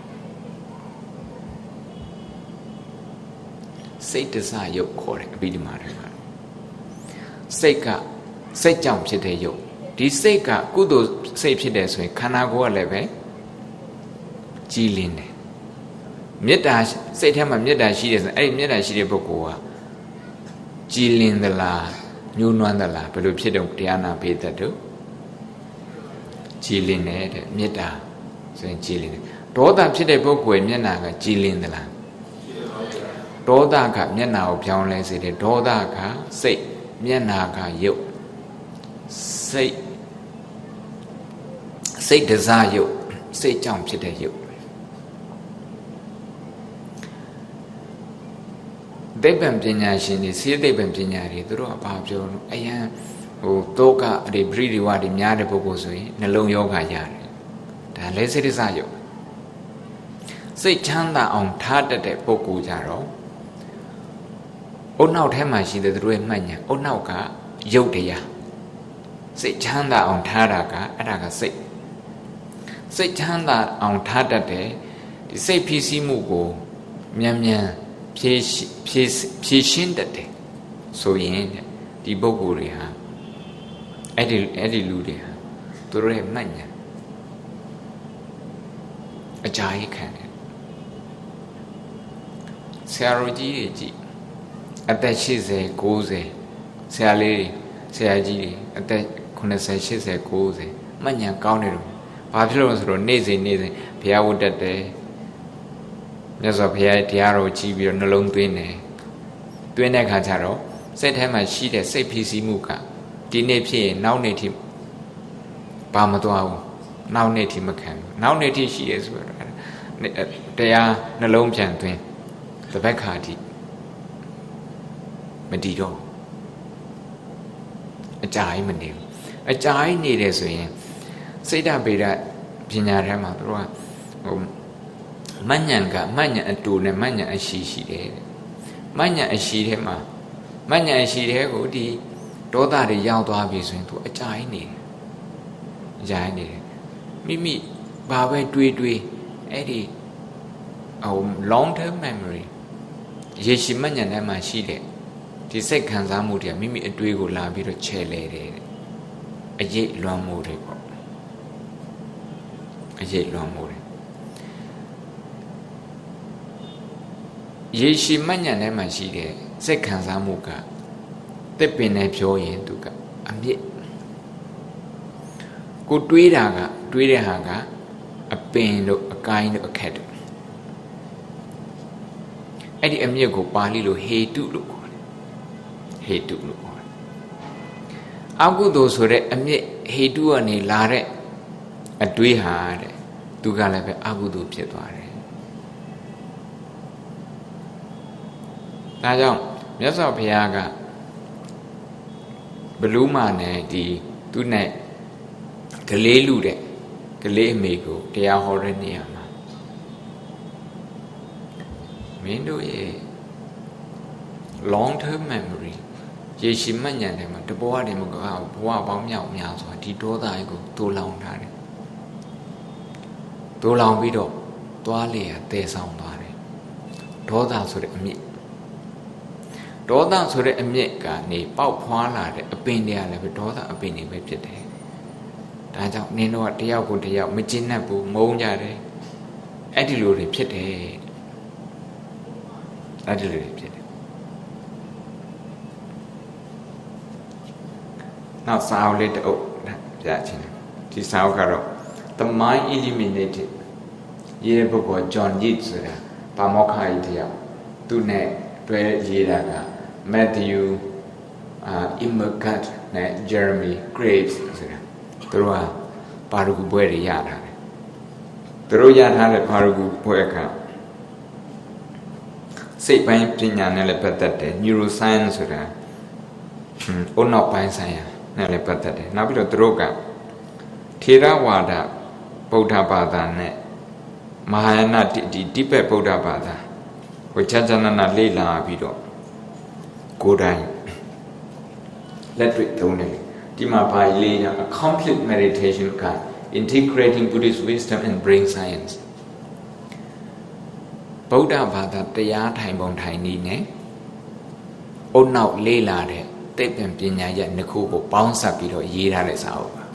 စိတ်တစရုပ်ခေါ်တယ်အဘိဓမ္မာတွေကစိတ်ကစိတ်ကြောင့်ဖြစ်တဲ့ရုပ်ဒီစိတ်ကကုသိုလ်စိတ်ဖြစ်တယ်ဆိုရင်ခန္ဓာကိုယ်ကလည်းပဲကြည်လင်တယ်မေတ္တာစိတ်ထဲမှာမေတ္တာရှိတယ်ဆိုအဲ့ဒီမေတ္တာရှိတဲ့ပုဂ္ဂိုလ်ကကြည်လင်သလားညှိုးနွမ်းသလားဘယ်လိုဖြစ်တော့တရားနာပေးတတ်တော့ကြည်လင်တယ်တဲ့မေတ္တာဆိုရင်ကြည်လင်တယ်ဒေါသဖြစ်တဲ့ပုဂ္ဂိုလ်ရဲ့မျက်နှာကကြည်လင်သလားဒေါသကမျက်နှာကိုပြောင်းလဲစေတယ်ဒေါသကစိတ်မျက်နှာကရုပ်စိတ်စိတ်တစားရုပ်စိတ်ကြောင့်ဖြစ်တဲ့ရုပ်သိပ္ပံပညာရှင်တွေစေသိပ္ပံပညာတွေသူတို့ကဘာပြောလို့အယံဟိုတောကအဲ့ပရိဒီဝတွေများတဲ့ပုဂ္ဂိုလ်ဆိုရင်နှလုံးယောဂရတယ်ဒါလည်းစိတ်တစားရုပ်စိတ်ချမ်းသာအောင်ထားတတ်တဲ့ပုဂ္ဂိုလ်ကြတော့အုတ်နောက်ထဲမှာရှိတဲ့သူတို့ရဲ့မှတ်ဉာဏ်အုတ်နောက်ကရုပ်တရားစိတ်ချမ်းသာအောင်ထားတာကအဲ့ဒါကစိတ်စိတ်ချမ်းသာအောင်ထားတတ်တဲ့ဒီစိတ်ဖြစ်စည်းမှုကိုမြန်မြန်ဖြည့်ဖြည့်ဖြည့်ရှင်းတတ်တယ်ဆိုရင်ဒီပုဂ္ဂိုလ်တွေဟာအဲ့ဒီအဲ့ဒီလူတွေဟာသူတို့ရဲ့မှတ်ဉာဏ်အကြာကြီးခံတယ်ဆရာတော်ကြီးတွေကြည့်အသက်၈၀ ၉၀ဆရာလေးဆရာကြီးတွေအသက်၉၀ ၈၀ ၉၀မှတ်ဉာဏ်ကောင်းတယ်လို့ဘာဖြစ်လို့လဲဆိုတော့နေ့စဉ်နေ့စဉ်ဘုရားဝတ်တတ်တယ်မြတ်စွာဘုရားတရားတော်ကြည်ပြီးတော့နှလုံးသွင်းတယ်သွင်းတဲ့အခါကျတော့စိတ်ထဲမှာရှိတဲ့စိတ်ဖြစ်စည်းမှုကဒီနေ့ဖြစ်ရင်နောက်နေ့ထိပါမသွားဘူးနောက်နေ့ထိမခံဘူးနောက်နေ့ထိရှိရဲဆိုတော့တရားနှလုံးပြန်သွင်းတပတ်ခါထိမတည်တော့အကြာကြီးမနေဘူးအကြာကြီးနေတယ်ဆိုရင်စိတ်ဓာတ်ဗေဒပညာထဲမှာသူတို့ကဟိုမဉ္ဇဉ်ကမဉ္ဇဉ်အတူနဲ့မဉ္ဇဉ်အရှိရှိတယ်မဉ္ဇဉ်အရှိထဲမှာမဉ္ဇဉ်အရှိထဲကိုဒီဒေါသတွေရောက်သွားပြီဆိုရင်သူအကြာကြီးနေတယ်အကြာကြီးနေတယ်မိမိဘာပဲတွေးတွေးအဲ့ဒီဟို long term memory ရေရှည်မဉ္ဇဉ်ထဲမှာရှိတဲ့ဒီစိတ်ခံစားမှုတွေကမိမိအတွေးကိုလာပြီးတော့ချဲ့လဲတယ်အရေးလွန်မှုတွေပေါ့အရေးလွန်မှုတွေရေရှည်မဉ္ဇဉ်ထဲမှာရှိတဲ့စိတ်ခံစားမှုကတစ်ပင်နဲ့ပြောရင်သူကအမြင့်ကိုတွေးတာကတွေးတဲ့ဟာကအပင်တို့အကိုင်းတို့အခက်တို့အဲ့ဒီအမြင့်ကိုပါဠိလိုဟေတုလို့ခေါ်တယ်ဟေတုလို့ခေါ်တယ်အကုသိုလ်ဆိုတဲ့အမြင့်ဟေတုကနေလာတဲ့အတွေးဟာတဲ့သူကလည်းပဲအကုသိုလ်ဖြစ်သွားတယ်ဒါကြောင့်မြတ်စွာဘုရားကဘလူးမနဲ့ဒီသူနဲ့ကလေးလူတဲ့ကလေးအမေကိုတရားဟောတဲ့နေရာမှာမင်းတို့ရဲ့ long term memory ရေရှည်မှတ်ဉာဏ်ထဲမှာတဘောကနေမကဘဝပေါင်းမြောက်များစွာဒီဒေါသကြီးကိုတိုးလောင်ထားတယ်တိုးလောင်ပြီးတော့သွားလေရတည်ဆောင်သွားတယ်ဒေါသဆိုတဲ့အမြင့်ဒေါသဆိုတဲ့အမြင့်ကနေပေါက်ဖွာလာတဲ့အပင်တွေကလည်းပဲဒေါသအပင်တွေပဲဖြစ်တယ်ဒါကြောင့်နင်းတော့တယောက်ကိုတယောက်မကျဉ်း납ဘူးမုန်းကြတယ်အဲ့ဒီလိုတွေဖြစ်တယ်အဲ့ဒီလိုတွေဖြစ်တယ်နောက်စာအုပ်လေးတစ်အုပ်ပြချင်တယ်ဒီစာအုပ်ကတော့ The Mind Illuminated ရေးတဲ့ပုဂ္ဂိုလ် John Yeats ဆိုတာပါမောက္ခကြီးတယောက်သူနဲ့တွဲရေးတာက Matthew Immergat နဲ့ Jeremy Graves ဆိုတာသူတို့ကပါရဂူဘွဲတွေရထားတယ်သူတို့ရထားတဲ့ပါရဂူဘွဲကစိတ်ပိုင်းပညာနဲ့လည်းပတ်သက်တယ် neuroscience ဆိုတာအုံနောက်ပိုင်းဆိုင်ရာနဲ့လည်းပတ်သက်တယ်နောက်ပြီးတော့သူတို့ကထေရဝါဒဗုဒ္ဓဘာသာနဲ့မဟာယာနဒီတိဘက်ဗုဒ္ဓဘာသာဟိုချာချာနာနာလေ့လာပြီးတော့ကိုယ်တိုင်လက်တွေ့သုံးတယ်ဒီမှာပါလေးက a complete meditation guide integrating Buddhist wisdom and brain science ဗုဒ္ဓဘာသာတရားထိုင်ပုံထိုင်နည်းနဲ့အုံနောက်လေ့လာတဲ့သိပ္ပံပညာရဲ့နှစ်ခုကိုပေါင်းစပ်ပြီးတော့ရေးထားတဲ့စာအုပ်ပါ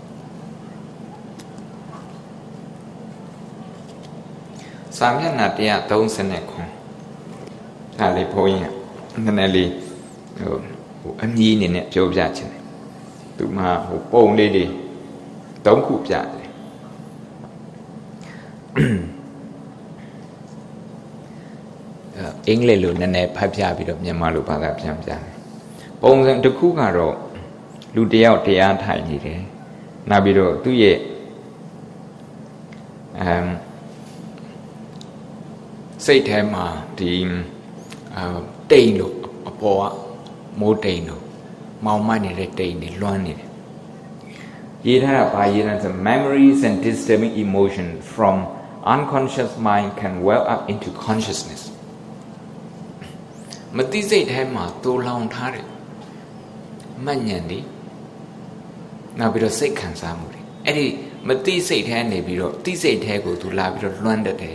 စာမျက်နှာone thirty-nineဒါလေးဘုန်းကြီးနည်းနည်းလေးဟိုဟိုအမြည်အနေနဲ့ပြောပြချင်တယ်သူမှဟိုပုံလေးတွေသုံးခုပြတယ်အင်္ဂလိပ်လိုနည်းနည်းဖတ်ပြပြီးတော့မြန်မာလိုဘာသာပြန်ပြတယ်ပုံစံတစ်ခုကတော့လူတယောက်တရားထိုင်နေတယ်နောက်ပြီးတော့သူ့ရဲ့ um စိတ်ထဲမှာဒီအာတိမ်လို့အပေါ်ကမိုးတိမ်လို့မောင်မနေတဲ့တိမ်နေလွှမ်းနေတယ်ရေးထားတာပါရေးထားတဲ့ memories and disturbing emotion from unconscious mind can well up into consciousness မသိစိတ်ထဲမှာတိုးလောင်ထားတယ်မှတ်ဉာဏ်တွေနောက်ပြီးတော့စိတ်ခံစားမှုတွေအဲ့ဒီမသိစိတ်ထဲနေပြီးတော့သိစိတ်ထဲကိုသူလာပြီးတော့လွှမ်းတတ်တယ်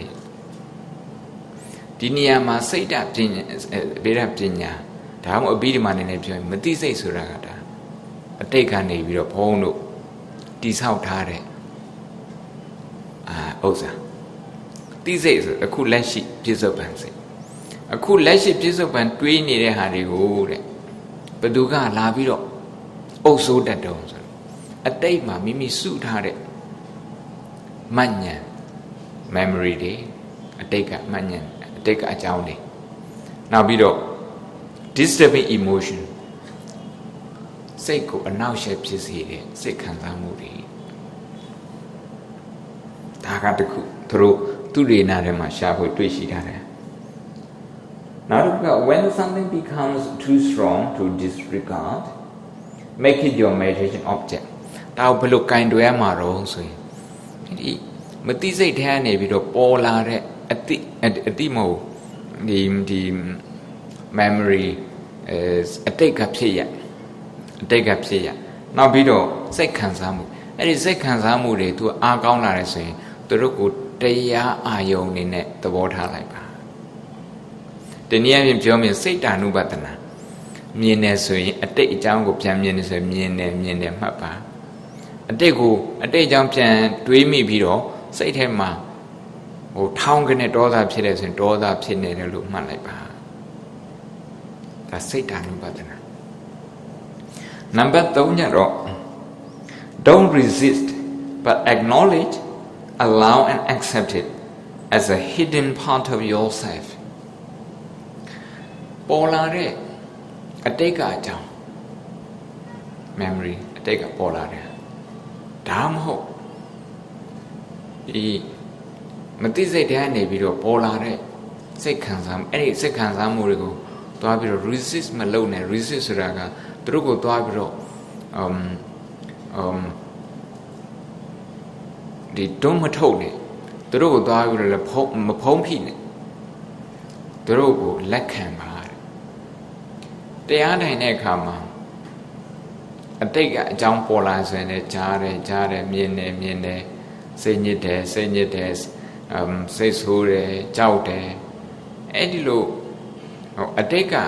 ဒီနေရာမှာစိတ်ဓာတ်ပညာဗေဒပညာဒါမှမဟုတ်အဘိဓမ္မာအနေနဲ့ပြောရင်မသိစိတ်ဆိုတာကဒါအတိတ်ကနေပြီးတော့ဘုန်းတို့တိဆောက်ထားတဲ့အာဥစ္စာသိစိတ်ဆိုအခုလက်ရှိပြစ္ဆုတ်ပံစိတ်အခုလက်ရှိပြစ္ဆုတ်ပံတွေးနေတဲ့ဟာတွေကိုတဲ့ဘယ်သူကလာပြီးတော့အုပ်စိုးတတ်တော့ဆိုအတိတ်မှာမိမိစုထားတဲ့မှတ်ဉာဏ် memory တွေအတိတ်ကမှတ်ဉာဏ်အတိတ်ကအကြောင်းတွေနောက်ပြီးတော့ disturbing emotion စိတ်ကိုအနှောက်အယှက်ဖြစ်စေတဲ့စိတ်ခံစားမှုတွေဒါကတခုသူတို့သူတွေနာထဲမှာရှာဖွေတွေ့ရှိထားတယ်နောက်တစ်ခုက when something becomes too strong to disregard make it your meditation object ဒါဘယ်လိုကင်တွယ်ရမှာတော့ဆိုရင်ဒီမသိစိတ်ထဲကနေပြီးတော့ပေါ်လာတဲ့အတိအတိမဟုတ်ဒီဒီ memory အတိတ်ကဖြစ်ရအတိတ်ကဖြစ်ရနောက်ပြီးတော့စိတ်ခံစားမှုအဲ့ဒီစိတ်ခံစားမှုတွေသူအားကောင်းလာတယ်ဆိုရင်သူတို့ကိုတရားအာယုံနေနဲ့သဘောထားလိုက်ပါဒီနည်းအားဖြင့်ပြောမြင်စိတ်ဓာနုပဒနာမြင်နေဆိုရင်အတိတ်အကြောင်းကိုပြန်မြင်နေဆိုရင်မြင်နေမြင်နေမှတ်ပါအတိတ်ကိုအတိတ်အကြောင်းပြန်တွေးမိပြီးတော့စိတ်ထဲမှာဟိုထောင်းကနေဒေါသဖြစ်တယ်ဆိုရင်ဒေါသဖြစ်နေတယ်လို့မှတ်လိုက်ပါဒါစိတ်ဓာနုပဒနာနံပါတ်threeညတော့ don't resist but acknowledge allow and accept it as a hidden part of yourself ပေါ်လာတဲ့အတိတ်ကအကြောင်း memory အတိတ်ကပေါ်လာတယ်ဒါမဟုတ်ဒီမသိစိတ်ထဲကနေပြီးတော့ပေါ်လာတဲ့စိတ်ခံစားမှုအဲ့ဒီစိတ်ခံစားမှုတွေကိုသွားပြီးတော့ resist မလုပ်နဲ့ resist ဆိုတာကသူတို့ကိုသွားပြီးတော့ um um ဒီတုံးမထုတ်နဲ့သူတို့ကိုသွားပြီးတော့လည်းဖုံးမဖုံးဖိနဲ့သူတို့ကိုလက်ခံပါတရားထိုင်တဲ့အခါမှာအတိတ်ကအကြောင်းပေါ်လာဆိုရင်လည်းကြားတယ်ကြားတယ်မြင်တယ်မြင်တယ်စိတ်ညစ်တယ်စိတ်ညစ်တယ်အမ်စိတ်ဆိုးတယ်ကြောက်တယ်အဲ့ဒီလိုဟိုအတိတ်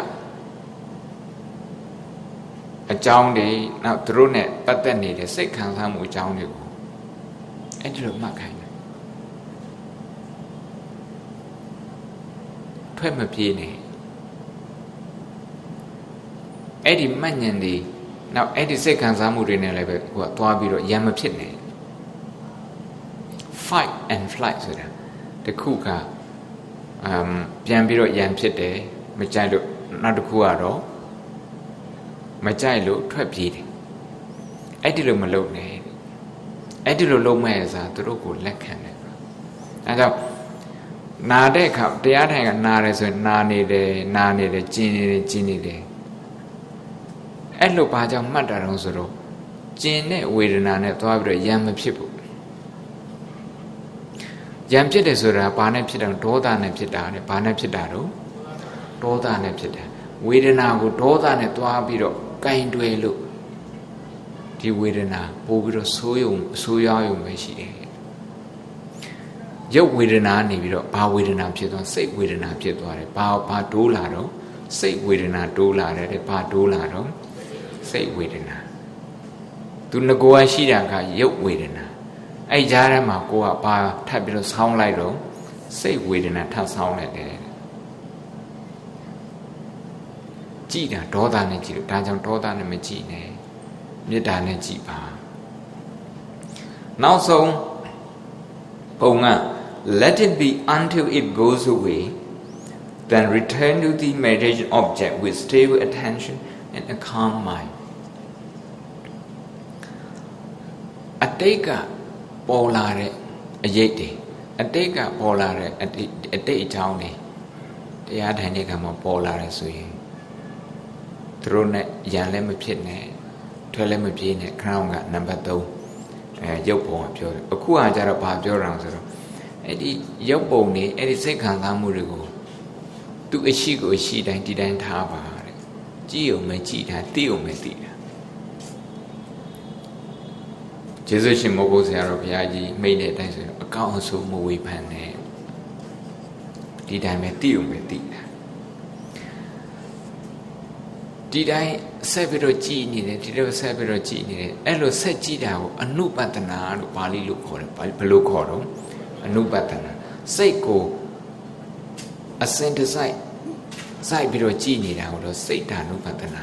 ကအကြောင်းတွေနောက်သူတို့ ਨੇ ပတ်သက်နေတဲ့စိတ်ခံစားမှုအကြောင်းတွေကိုအဲ့ဒီလိုမှတ်ခိုင်းတယ်ထွက်မပြေးနဲ့အဲ့ဒီမှတ်ဉာဏ်တွေနောက်အဲ့ဒီစိတ်ခံစားမှုတွေနဲ့လည်းပဲဟိုကသွားပြီးတော့ရံမဖြစ်နဲ့ fight and flight ဆိုတာတခုကအမ်ပြန်ပြီးတော့ရံဖြစ်တယ်မကြိုက်လို့နောက်တစ်ခုကတော့မကြိုက်လို့ထွက်ပြေးတယ်အဲ့ဒီလိုမလုပ်နဲ့အဲ့ဒီလိုလုပ်မဲ့အစားသူတို့ကိုလက်ခံတယ်အဲဒါကြောင့်နာတဲ့အခါတရားထိုင်ကနာတယ်ဆိုရင်နာနေတယ်နာနေတယ်ကျင်နေတယ်ကျင်နေတယ်အဲ့လိုဘာကြောင့်မှတ်တာတုံးဆိုတော့ကျင်တဲ့ဝေဒနာနဲ့သွားပြီးတော့ရံမဖြစ်ဘူးရံဖြစ်တယ်ဆိုတာဘာနဲ့ဖြစ်တာဒေါသနဲ့ဖြစ်တာတဲ့ဘာနဲ့ဖြစ်တာတော့ဒေါသနဲ့ဖြစ်တယ်ဝေဒနာကိုဒေါသနဲ့သွားပြီးတော့ကင်တွယ်လို့ဒီဝေဒနာပို့ပြီးတော့ဆိုးယုံဆိုးရွားယုံပဲရှိတယ်ရုပ်ဝေဒနာနေပြီးတော့ဘာဝေဒနာဖြစ်သွားစိတ်ဝေဒနာဖြစ်သွားတယ်ဘာဘာတိုးလာတော့စိတ်ဝေဒနာတိုးလာတယ်တဲ့ဘာတိုးလာတော့စိတ်ဝေဒနာသူငကိုယ်ရှိတာကရုပ်ဝေဒနာအဲ့ကြားထဲမှာကိုကဘာထပ်ပြီးတော့ဆောင်းလိုက်တော့စိတ်ဝေဒနာထပ်ဆောင်းလိုက်တယ်ကြည်တာဒေါသနဲ့ကြည်လို့ဒါကြောင့်ဒေါသနဲ့မကြည်နဲ့မေတ္တာနဲ့ကြည်ပါနောက်ဆုံးပုံက let it be until it goes away then return to the meditation object with stable attention and a calm mind အတိတ်ကပေါ်လာတဲ့အရေးတွေအတိတ်ကပေါ်လာတဲ့အတိတ်အတိတ်အကြောင်းတွေတရားထိုင်တဲ့ခါမှာပေါ်လာတယ်ဆိုရင်သူတို့နဲ့ရန်လည်းမဖြစ်နဲ့ထွက်လည်းမပြေးနဲ့ခရောင်းကနံပါတ်သုံးအဲရုပ်ပုံကပြောတယ်အခုကကြတော့ဘာပြောတာဆိုတော့အဲ့ဒီရုပ်ပုံတွေအဲ့ဒီစိတ်ခံစားမှုတွေကိုသူအရှိကိုအရှိတိုင်းဒီတိုင်းထားပါတဲ့ကြည့်ုံမကြည့်တာသိုံမသိတာကျေးဇူးရှင်မောဂုတ်ဆရာတော်ဘုရားကြီးမိတ်တဲ့အတိုင်းဆိုအကောင်းအဆိုးမဝေဖန်နဲ့ဒီတိုင်းပဲသိုံပဲသိတာဒီတိုင်းဆက်ပြီးတော့ကြည်နေတယ်ဒီလိုဆက်ပြီးတော့ကြည်နေတယ်အဲ့လိုဆက်ကြည့်တာကိုအနုပတနာလို့ပါဠိလိုခေါ်တယ်ဘယ်လိုခေါ်တော့အနုပတနာစိတ်ကိုအစင်တစိုက်စိုက်ပြီးတော့ကြည်နေတာကိုတော့စိတ်ဓာနုပတနာ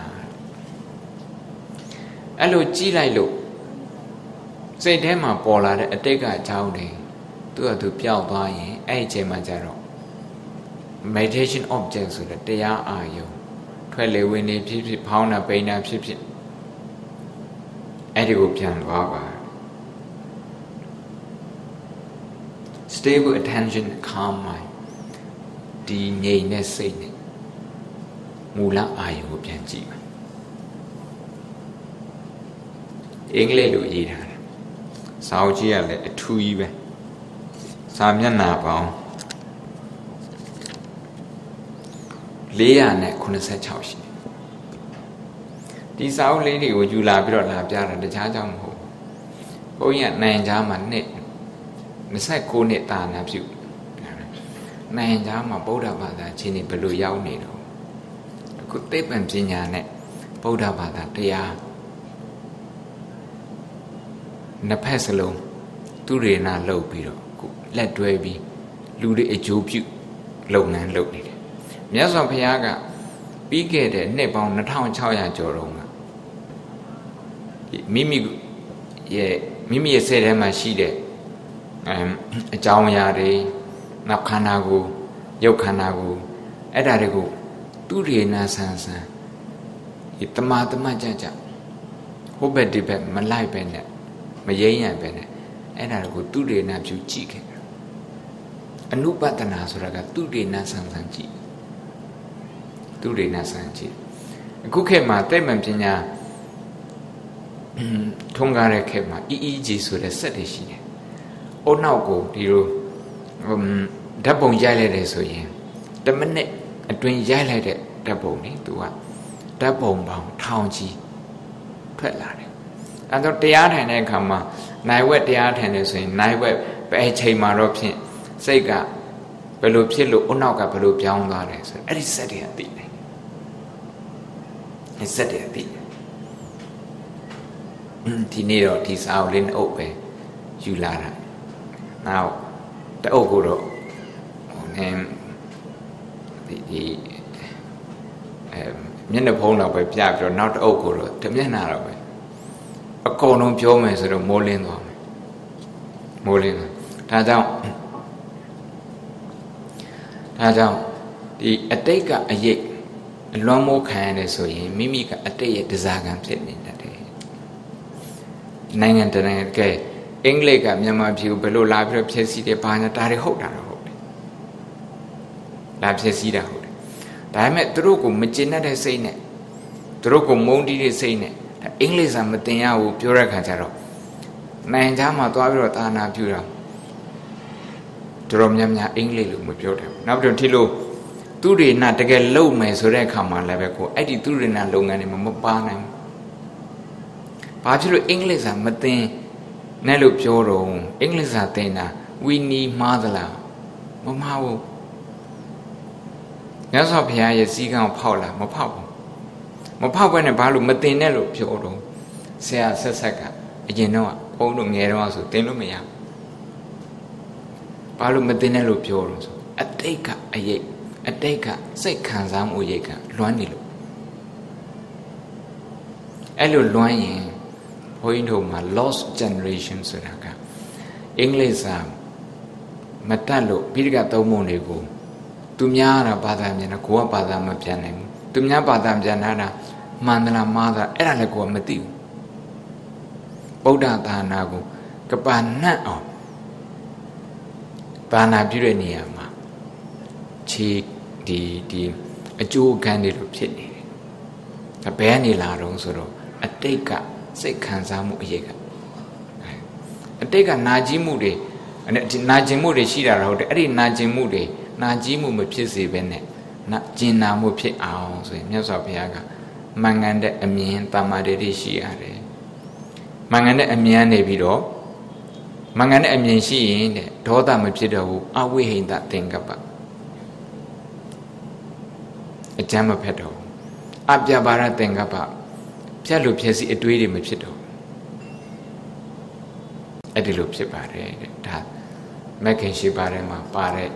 အဲ့လိုကြည်လိုက်လို့စိတ်ထဲမှာပေါ်လာတဲ့အတိတ်ကအကြောင်းတွေသူ့အတူပျောက်သွားရင်အဲ့ဒီအချိန်မှာကျတော့ meditation object ဆိုတဲ့တရားအာယုံထွက်လေဝင်နေဖြစ်ဖြစ်ဖောင်းတာပိန်တာဖြစ်ဖြစ်အဲ့ဒီကိုပြန်သွားပါ stable attention calm mind ဒီငြိမ်တဲ့စိတ်နဲ့မူလအာယုကိုပြန်ကြည့်ပါအင်္ဂလိပ်လိုရေးထားတယ်စာအုပ်ကြီးကလည်းအထူးကြီးပဲစာမျက်နှာပေါင်းလေးရာနဲ့ခုနှစ်ဆယ့်ခြောက်ရှိဒီစာအုပ်လေးတွေကိုယူလာပြီးတော့လာပြတာတခြားကြောင့်မဟုတ်ဘုန်းကြီးကနိုင်ကြားမှာနှစ်နှစ်ဆယ့်ကိုးနှစ်တာနာပြုနိုင်ကြားမှာဗုဒ္ဓဘာသာချင်းနေဘယ်လိုရောက်နေတော့အခုသိပ္ပံပညာနဲ့ဗုဒ္ဓဘာသာတရားနှစ်ဖက်စလုံးသူရေနာလုပ်ပြီးတော့အခုလက်တွဲပြီးလူတွေအကျိုးပြုလုပ်ငန်းလုပ်နေတယ်မြတ်စွာဘုရားကပြီးခဲ့တဲ့နှစ်ပေါင်းနှစ်ထောင်ခြောက်ရာကျော်တုန်းကမိမိရဲ့မိမိရဲ့စိတ်ထဲမှာရှိတဲ့အအကြောင်းအရာတွေနောက်ခန္ဓာကိုယ်ရုပ်ခန္ဓာကိုယ်အဲ့ဒါတွေကိုသူရေနာဆန်းဆန်းဒီတမတမကြကြဟိုဘက်ဒီဘက်မလိုက်ပဲနဲ့မရင်းရပဲနဲ့အဲ့ဒါကိုသူရေနာပြုကြည့်ခဲ့အနုပတနာဆိုတာကသူရေနာဆန်းဆန်းကြည့်သူရေနာဆန်းကြည့်အခုခေတ်မှာသိပ္ပံပညာထုံးကားတဲ့ခေတ်မှာ E E G ဆိုတဲ့စက်တွေရှိတယ်။အုတ်နောက်ကိုဒီလိုဓာတ်ပုံရိုက်လိုက်တယ်ဆိုရင်တစ်မိနစ်အတွင်းရိုက်လိုက်တဲ့ဓာတ်ပုံนี่သူကဓာတ်ပုံပေါင်းထောင်ချီထွက်လာတယ်။အဲတော့တရားထိုင်တဲ့အခါမှာနိုင်ဝက်တရားထိုင်နေဆိုရင်နိုင်ဝက်ပဲအချိန်မှာတော့ဖြင့်စိတ်ကဘယ်လိုဖြစ်လို့အုတ်နောက်ကဘယ်လိုပြောင်းသွားတယ်ဆိုအဲ့ဒီစက်တွေကသိတယ်။အဲ့စက်တွေကသိတယ်ဒီနေ့တော့ဒီစာအုပ်လေးနဲ့အုပ်ပဲယူလာတာနောက်တအုပ်ကိုတော့ဟိုနင်းဒီဒီအဲမျက်နှာဖုံးတော့ပဲပြပြီးတော့နောက်တအုပ်ကိုတော့တမျက်နှာတော့ပဲအကုန်လုံးပြောမယ်ဆိုတော့မိုးလင်းသွားမယ်မိုးလင်းဒါကြောင့်ဒါကြောင့်ဒီအတိတ်ကအရေးအလွန်မိုးခံရတယ်ဆိုရင်မိမိကအတိတ်ရဲ့ဒဇာကံဖြစ်နေတယ်နိုင်ငံတနိုင်ငံကဲအင်္ဂလိပ်ကမြန်မာပြည်ကိုဘယ်လိုလာပြီးတော့ဖြည့်ဆည်းတယ်ဘာညာဒါတွေဟုတ်တာတော့ဟုတ်တယ်လာဖြည့်ဆည်းတာဟုတ်တယ်ဒါပေမဲ့သူတို့ကိုမကျင်တတ်တဲ့စိတ်နဲ့သူတို့ကိုမုန်းတီးတဲ့စိတ်နဲ့အင်္ဂလိပ်စာမတင်ရဘူးပြောတဲ့ခါကျတော့နိုင်ငံခြားမှာသွားပြီးတော့သာနာပြုတာတော်များများအင်္ဂလိပ်လိုမပြောတယ်နောက်ပြီးတော့ဒီလိုသူတွေနာတကယ်လုံမယ်ဆိုတဲ့အခါမှာလည်းပဲကိုအဲ့ဒီသူတွေနာလုပ်ငန်းတွေမှာမပါနိုင်ဘူးဘာဖြစ်လို့အင်္ဂလိပ်စာမသင်နဲ့လို့ပြောတော့အင်္ဂလိပ်စာသင်တာဝီနီမှားသလားမမှားဘူးမြတ်စွာဘုရားရဲ့စည်းကမ်းကိုဖောက်လားမဖောက်ဘူးမဖောက်ဘဲနဲ့ဘာလို့မသင်နဲ့လို့ပြောတော့ဆရာဆက်ဆက်ကအရင်တော့ဘုန်းတို့ငယ်တော့ဆိုသင်လို့မရဘာလို့မသင်နဲ့လို့ပြောတော့ဆိုအတိတ်ကအရေးအတိတ်ကစိတ်ခံစားမှုရိတ်ကလွမ်းနေလို့အဲ့လိုလွမ်းရင်ဘုန်းကြီးတို့မှာ lost generation ဆိုတာကအင်္ဂလိပ်စာမတတ်လို့ပိဋကသုံးပုံတွေကိုသူများကဘာသာပြန်တယ်ကိုကဘာသာမပြန်နိုင်ဘူးသူများဘာသာပြန်တာမှန်သလားမှားသလားအဲ့ဒါလည်းကိုကမသိဘူးဗုဒ္ဓသာသနာကိုကပ္ပနှံ့အောင်ဘာနာပြုတဲ့နေရာမှာခြေဒီဒီအကျိုးကံတွေလို့ဖြစ်နေတယ်ဘယ်ကနေလာတော့ဆိုတော့အတိတ်ကစိတ်ခံစားမှုအရေးကအတိတ်ကနာကျင်မှုတွေနာကျင်မှုတွေရှိတာတော့ဟုတ်တယ်အဲ့ဒီနာကျင်မှုတွေနာကျင်မှုမဖြစ်စေဘဲနဲ့နာကျင်နာမှုဖြစ်အောင်ဆိုရင်မြတ်စွာဘုရားကမှန်ကန်တဲ့အမြင်တမာတိတွေရှိရတယ်မှန်ကန်တဲ့အမြင်နေပြီးတော့မှန်ကန်တဲ့အမြင်ရှိရင်တဲ့ဒေါသမဖြစ်တော့ဘူးအဝိဟိန္ဒသင်္ကပ္ပအကျမ်းမဖက်တော့ဘူးအပြပါရသင်္ကပ္ပဖြတ်လို့ဖြစ်စီအတွေးတွေမဖြစ်တော့အဲ့ဒီလိုဖြစ်ပါတယ်တဲ့ဒါမက္ခင်ရှိပါတယ်မှာပါတဲ့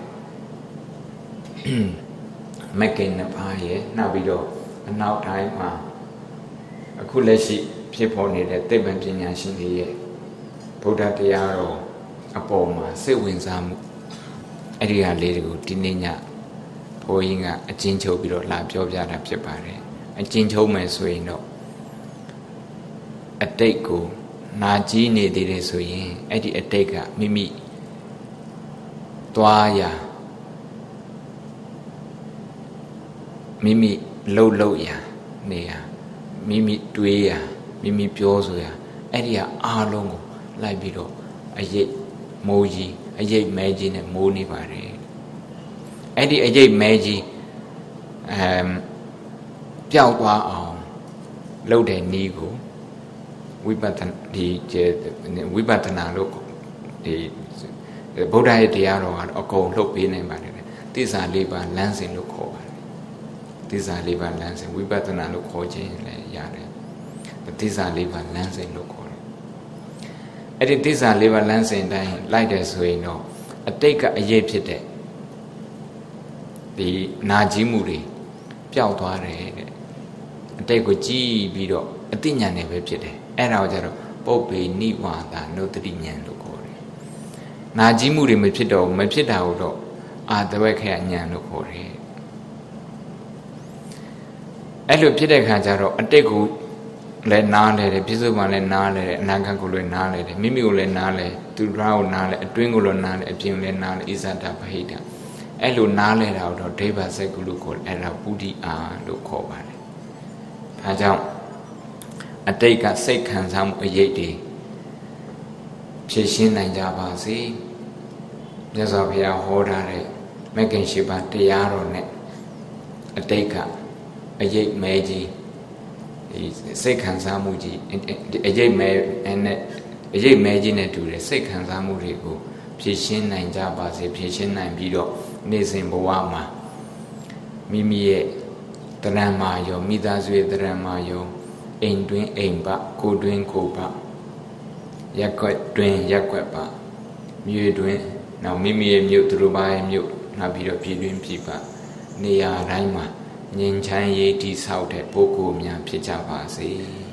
မက္ခင်နှစ်ပါးရဲ့နောက်ပြီးတော့အနောက်တိုင်းမှာအခုလက်ရှိဖြစ်ပေါ်နေတဲ့သိပ္ပံပညာရှင်တွေရဲ့ဗုဒ္ဓတရားတော်အပေါ်မှာစိတ်ဝင်စားမှုအဲ့ဒီဟာလေးတွေကိုဒီနေ့ညဘုန်းကြီးကအကျဉ်းချုပ်ပြီးတော့လာပြောပြတာဖြစ်ပါတယ်အကျဉ်းချုပ်မယ်ဆိုရင်တော့အတိတ်ကိုနာကြီးနေသေးတယ်ဆိုရင်အဲ့ဒီအတိတ်ကမိမိသွားရာမိမိလှုပ်လှုပ်ရာနေရာမိမိတွေးရာမိမိပြောဆိုရာအဲ့ဒီကအားလုံးကိုလိုက်ပြီးတော့အရေးမိုးကြီးအရေးမဲကြီးနဲ့မိုးနေပါတယ်အဲ့ဒီအရေးမဲကြီးအမ်ပျောက်သွားအောင်လှုပ်တဲ့နည်းကိုဝိပဿနာဒီဝိပဿနာလို့ဒီဗုဒ္ဓရဲ့တရားတော်ကတော့အကုန်လှုပ်ပေးနိုင်ပါတယ်သစ္စာလေးပါးလမ်းစဉ်လို့ခေါ်ပါတယ်သစ္စာလေးပါးလမ်းစဉ်ဝိပဿနာလို့ခေါ်ခြင်းလည်းရတယ်သစ္စာလေးပါးလမ်းစဉ်လို့ခေါ်တယ်အဲ့ဒီသစ္စာလေးပါးလမ်းစဉ်တိုင်းလိုက်တယ်ဆိုရင်တော့အတိတ်ကအရေးဖြစ်တဲ့ဒီနာကြီးမှုတွေပျောက်သွားတယ်တဲ့အတိတ်ကိုကြည့်ပြီးတော့အသိဉာဏ်နဲ့ပဲဖြစ်တယ်အဲ့ဒါကိုကျတော့ပုပ္ပေနိဝါဒနုတ္တိဉာဏ်လို့ခေါ်တယ်နာကြီးမှုတွေမဖြစ်တော့မဖြစ်တာကိုတော့အာတဝက်ခရဉာဏ်လို့ခေါ်တယ်အဲ့လိုဖြစ်တဲ့ခါကျတော့အတိတ်ကိုလည်းနားလဲတယ်ပြစ္ဆုတ်မှလည်းနားလဲတယ်အနာဂတ်ကိုလည်းနားလဲတယ်မိမိကိုလည်းနားလဲသူရကိုနားလဲအတွင်းကိုလည်းနားလဲအပြင်ကိုလည်းနားလဲဣဇဒဗဟိတအဲ့လိုနားလဲတာတော့ဒိဗ္ဗစက္ကုလို့ခေါ်တယ်အဲ့ဒါပုဒ္ဓိအာလို့ခေါ်ပါတယ်ဒါကြောင့်အတိတ်ကစိတ်ခံစားမှုအရေးတွေဖြည့်ရှင်းနိုင်ကြပါစေမြတ်စွာဘုရားဟောထားတဲ့မဂ္ဂင်၈ပါးတရားတော်နဲ့အတိတ်ကအရေးမဲကြီးဒီစိတ်ခံစားမှုကြီးအရေးမဲနဲ့အရေးမဲကြီးနဲ့တူတဲ့စိတ်ခံစားမှုတွေကိုဖြည့်ရှင်းနိုင်ကြပါစေဖြည့်ရှင်းနိုင်ပြီးတော့နေ့စဉ်ဘဝမှာမိမိရဲ့တဏ္ဍာမာယောမိသားစုရဲ့တဏ္ဍာမာယောအိမ်တွင်အိမ်ပကိုတွင်ကိုပရက်ွက်တွင်ရက်ွက်ပမြို့တွင်နောက်မိမိရဲ့မြို့သူတို့ဘာရဲ့မြို့နောက်ပြီးတော့ပြည်တွင်ပြည်ပနေရာတိုင်းမှာငြိမ်းချမ်းရေးတည်ဆောက်တဲ့ပုဂ္ဂိုလ်များဖြစ်ကြပါစေ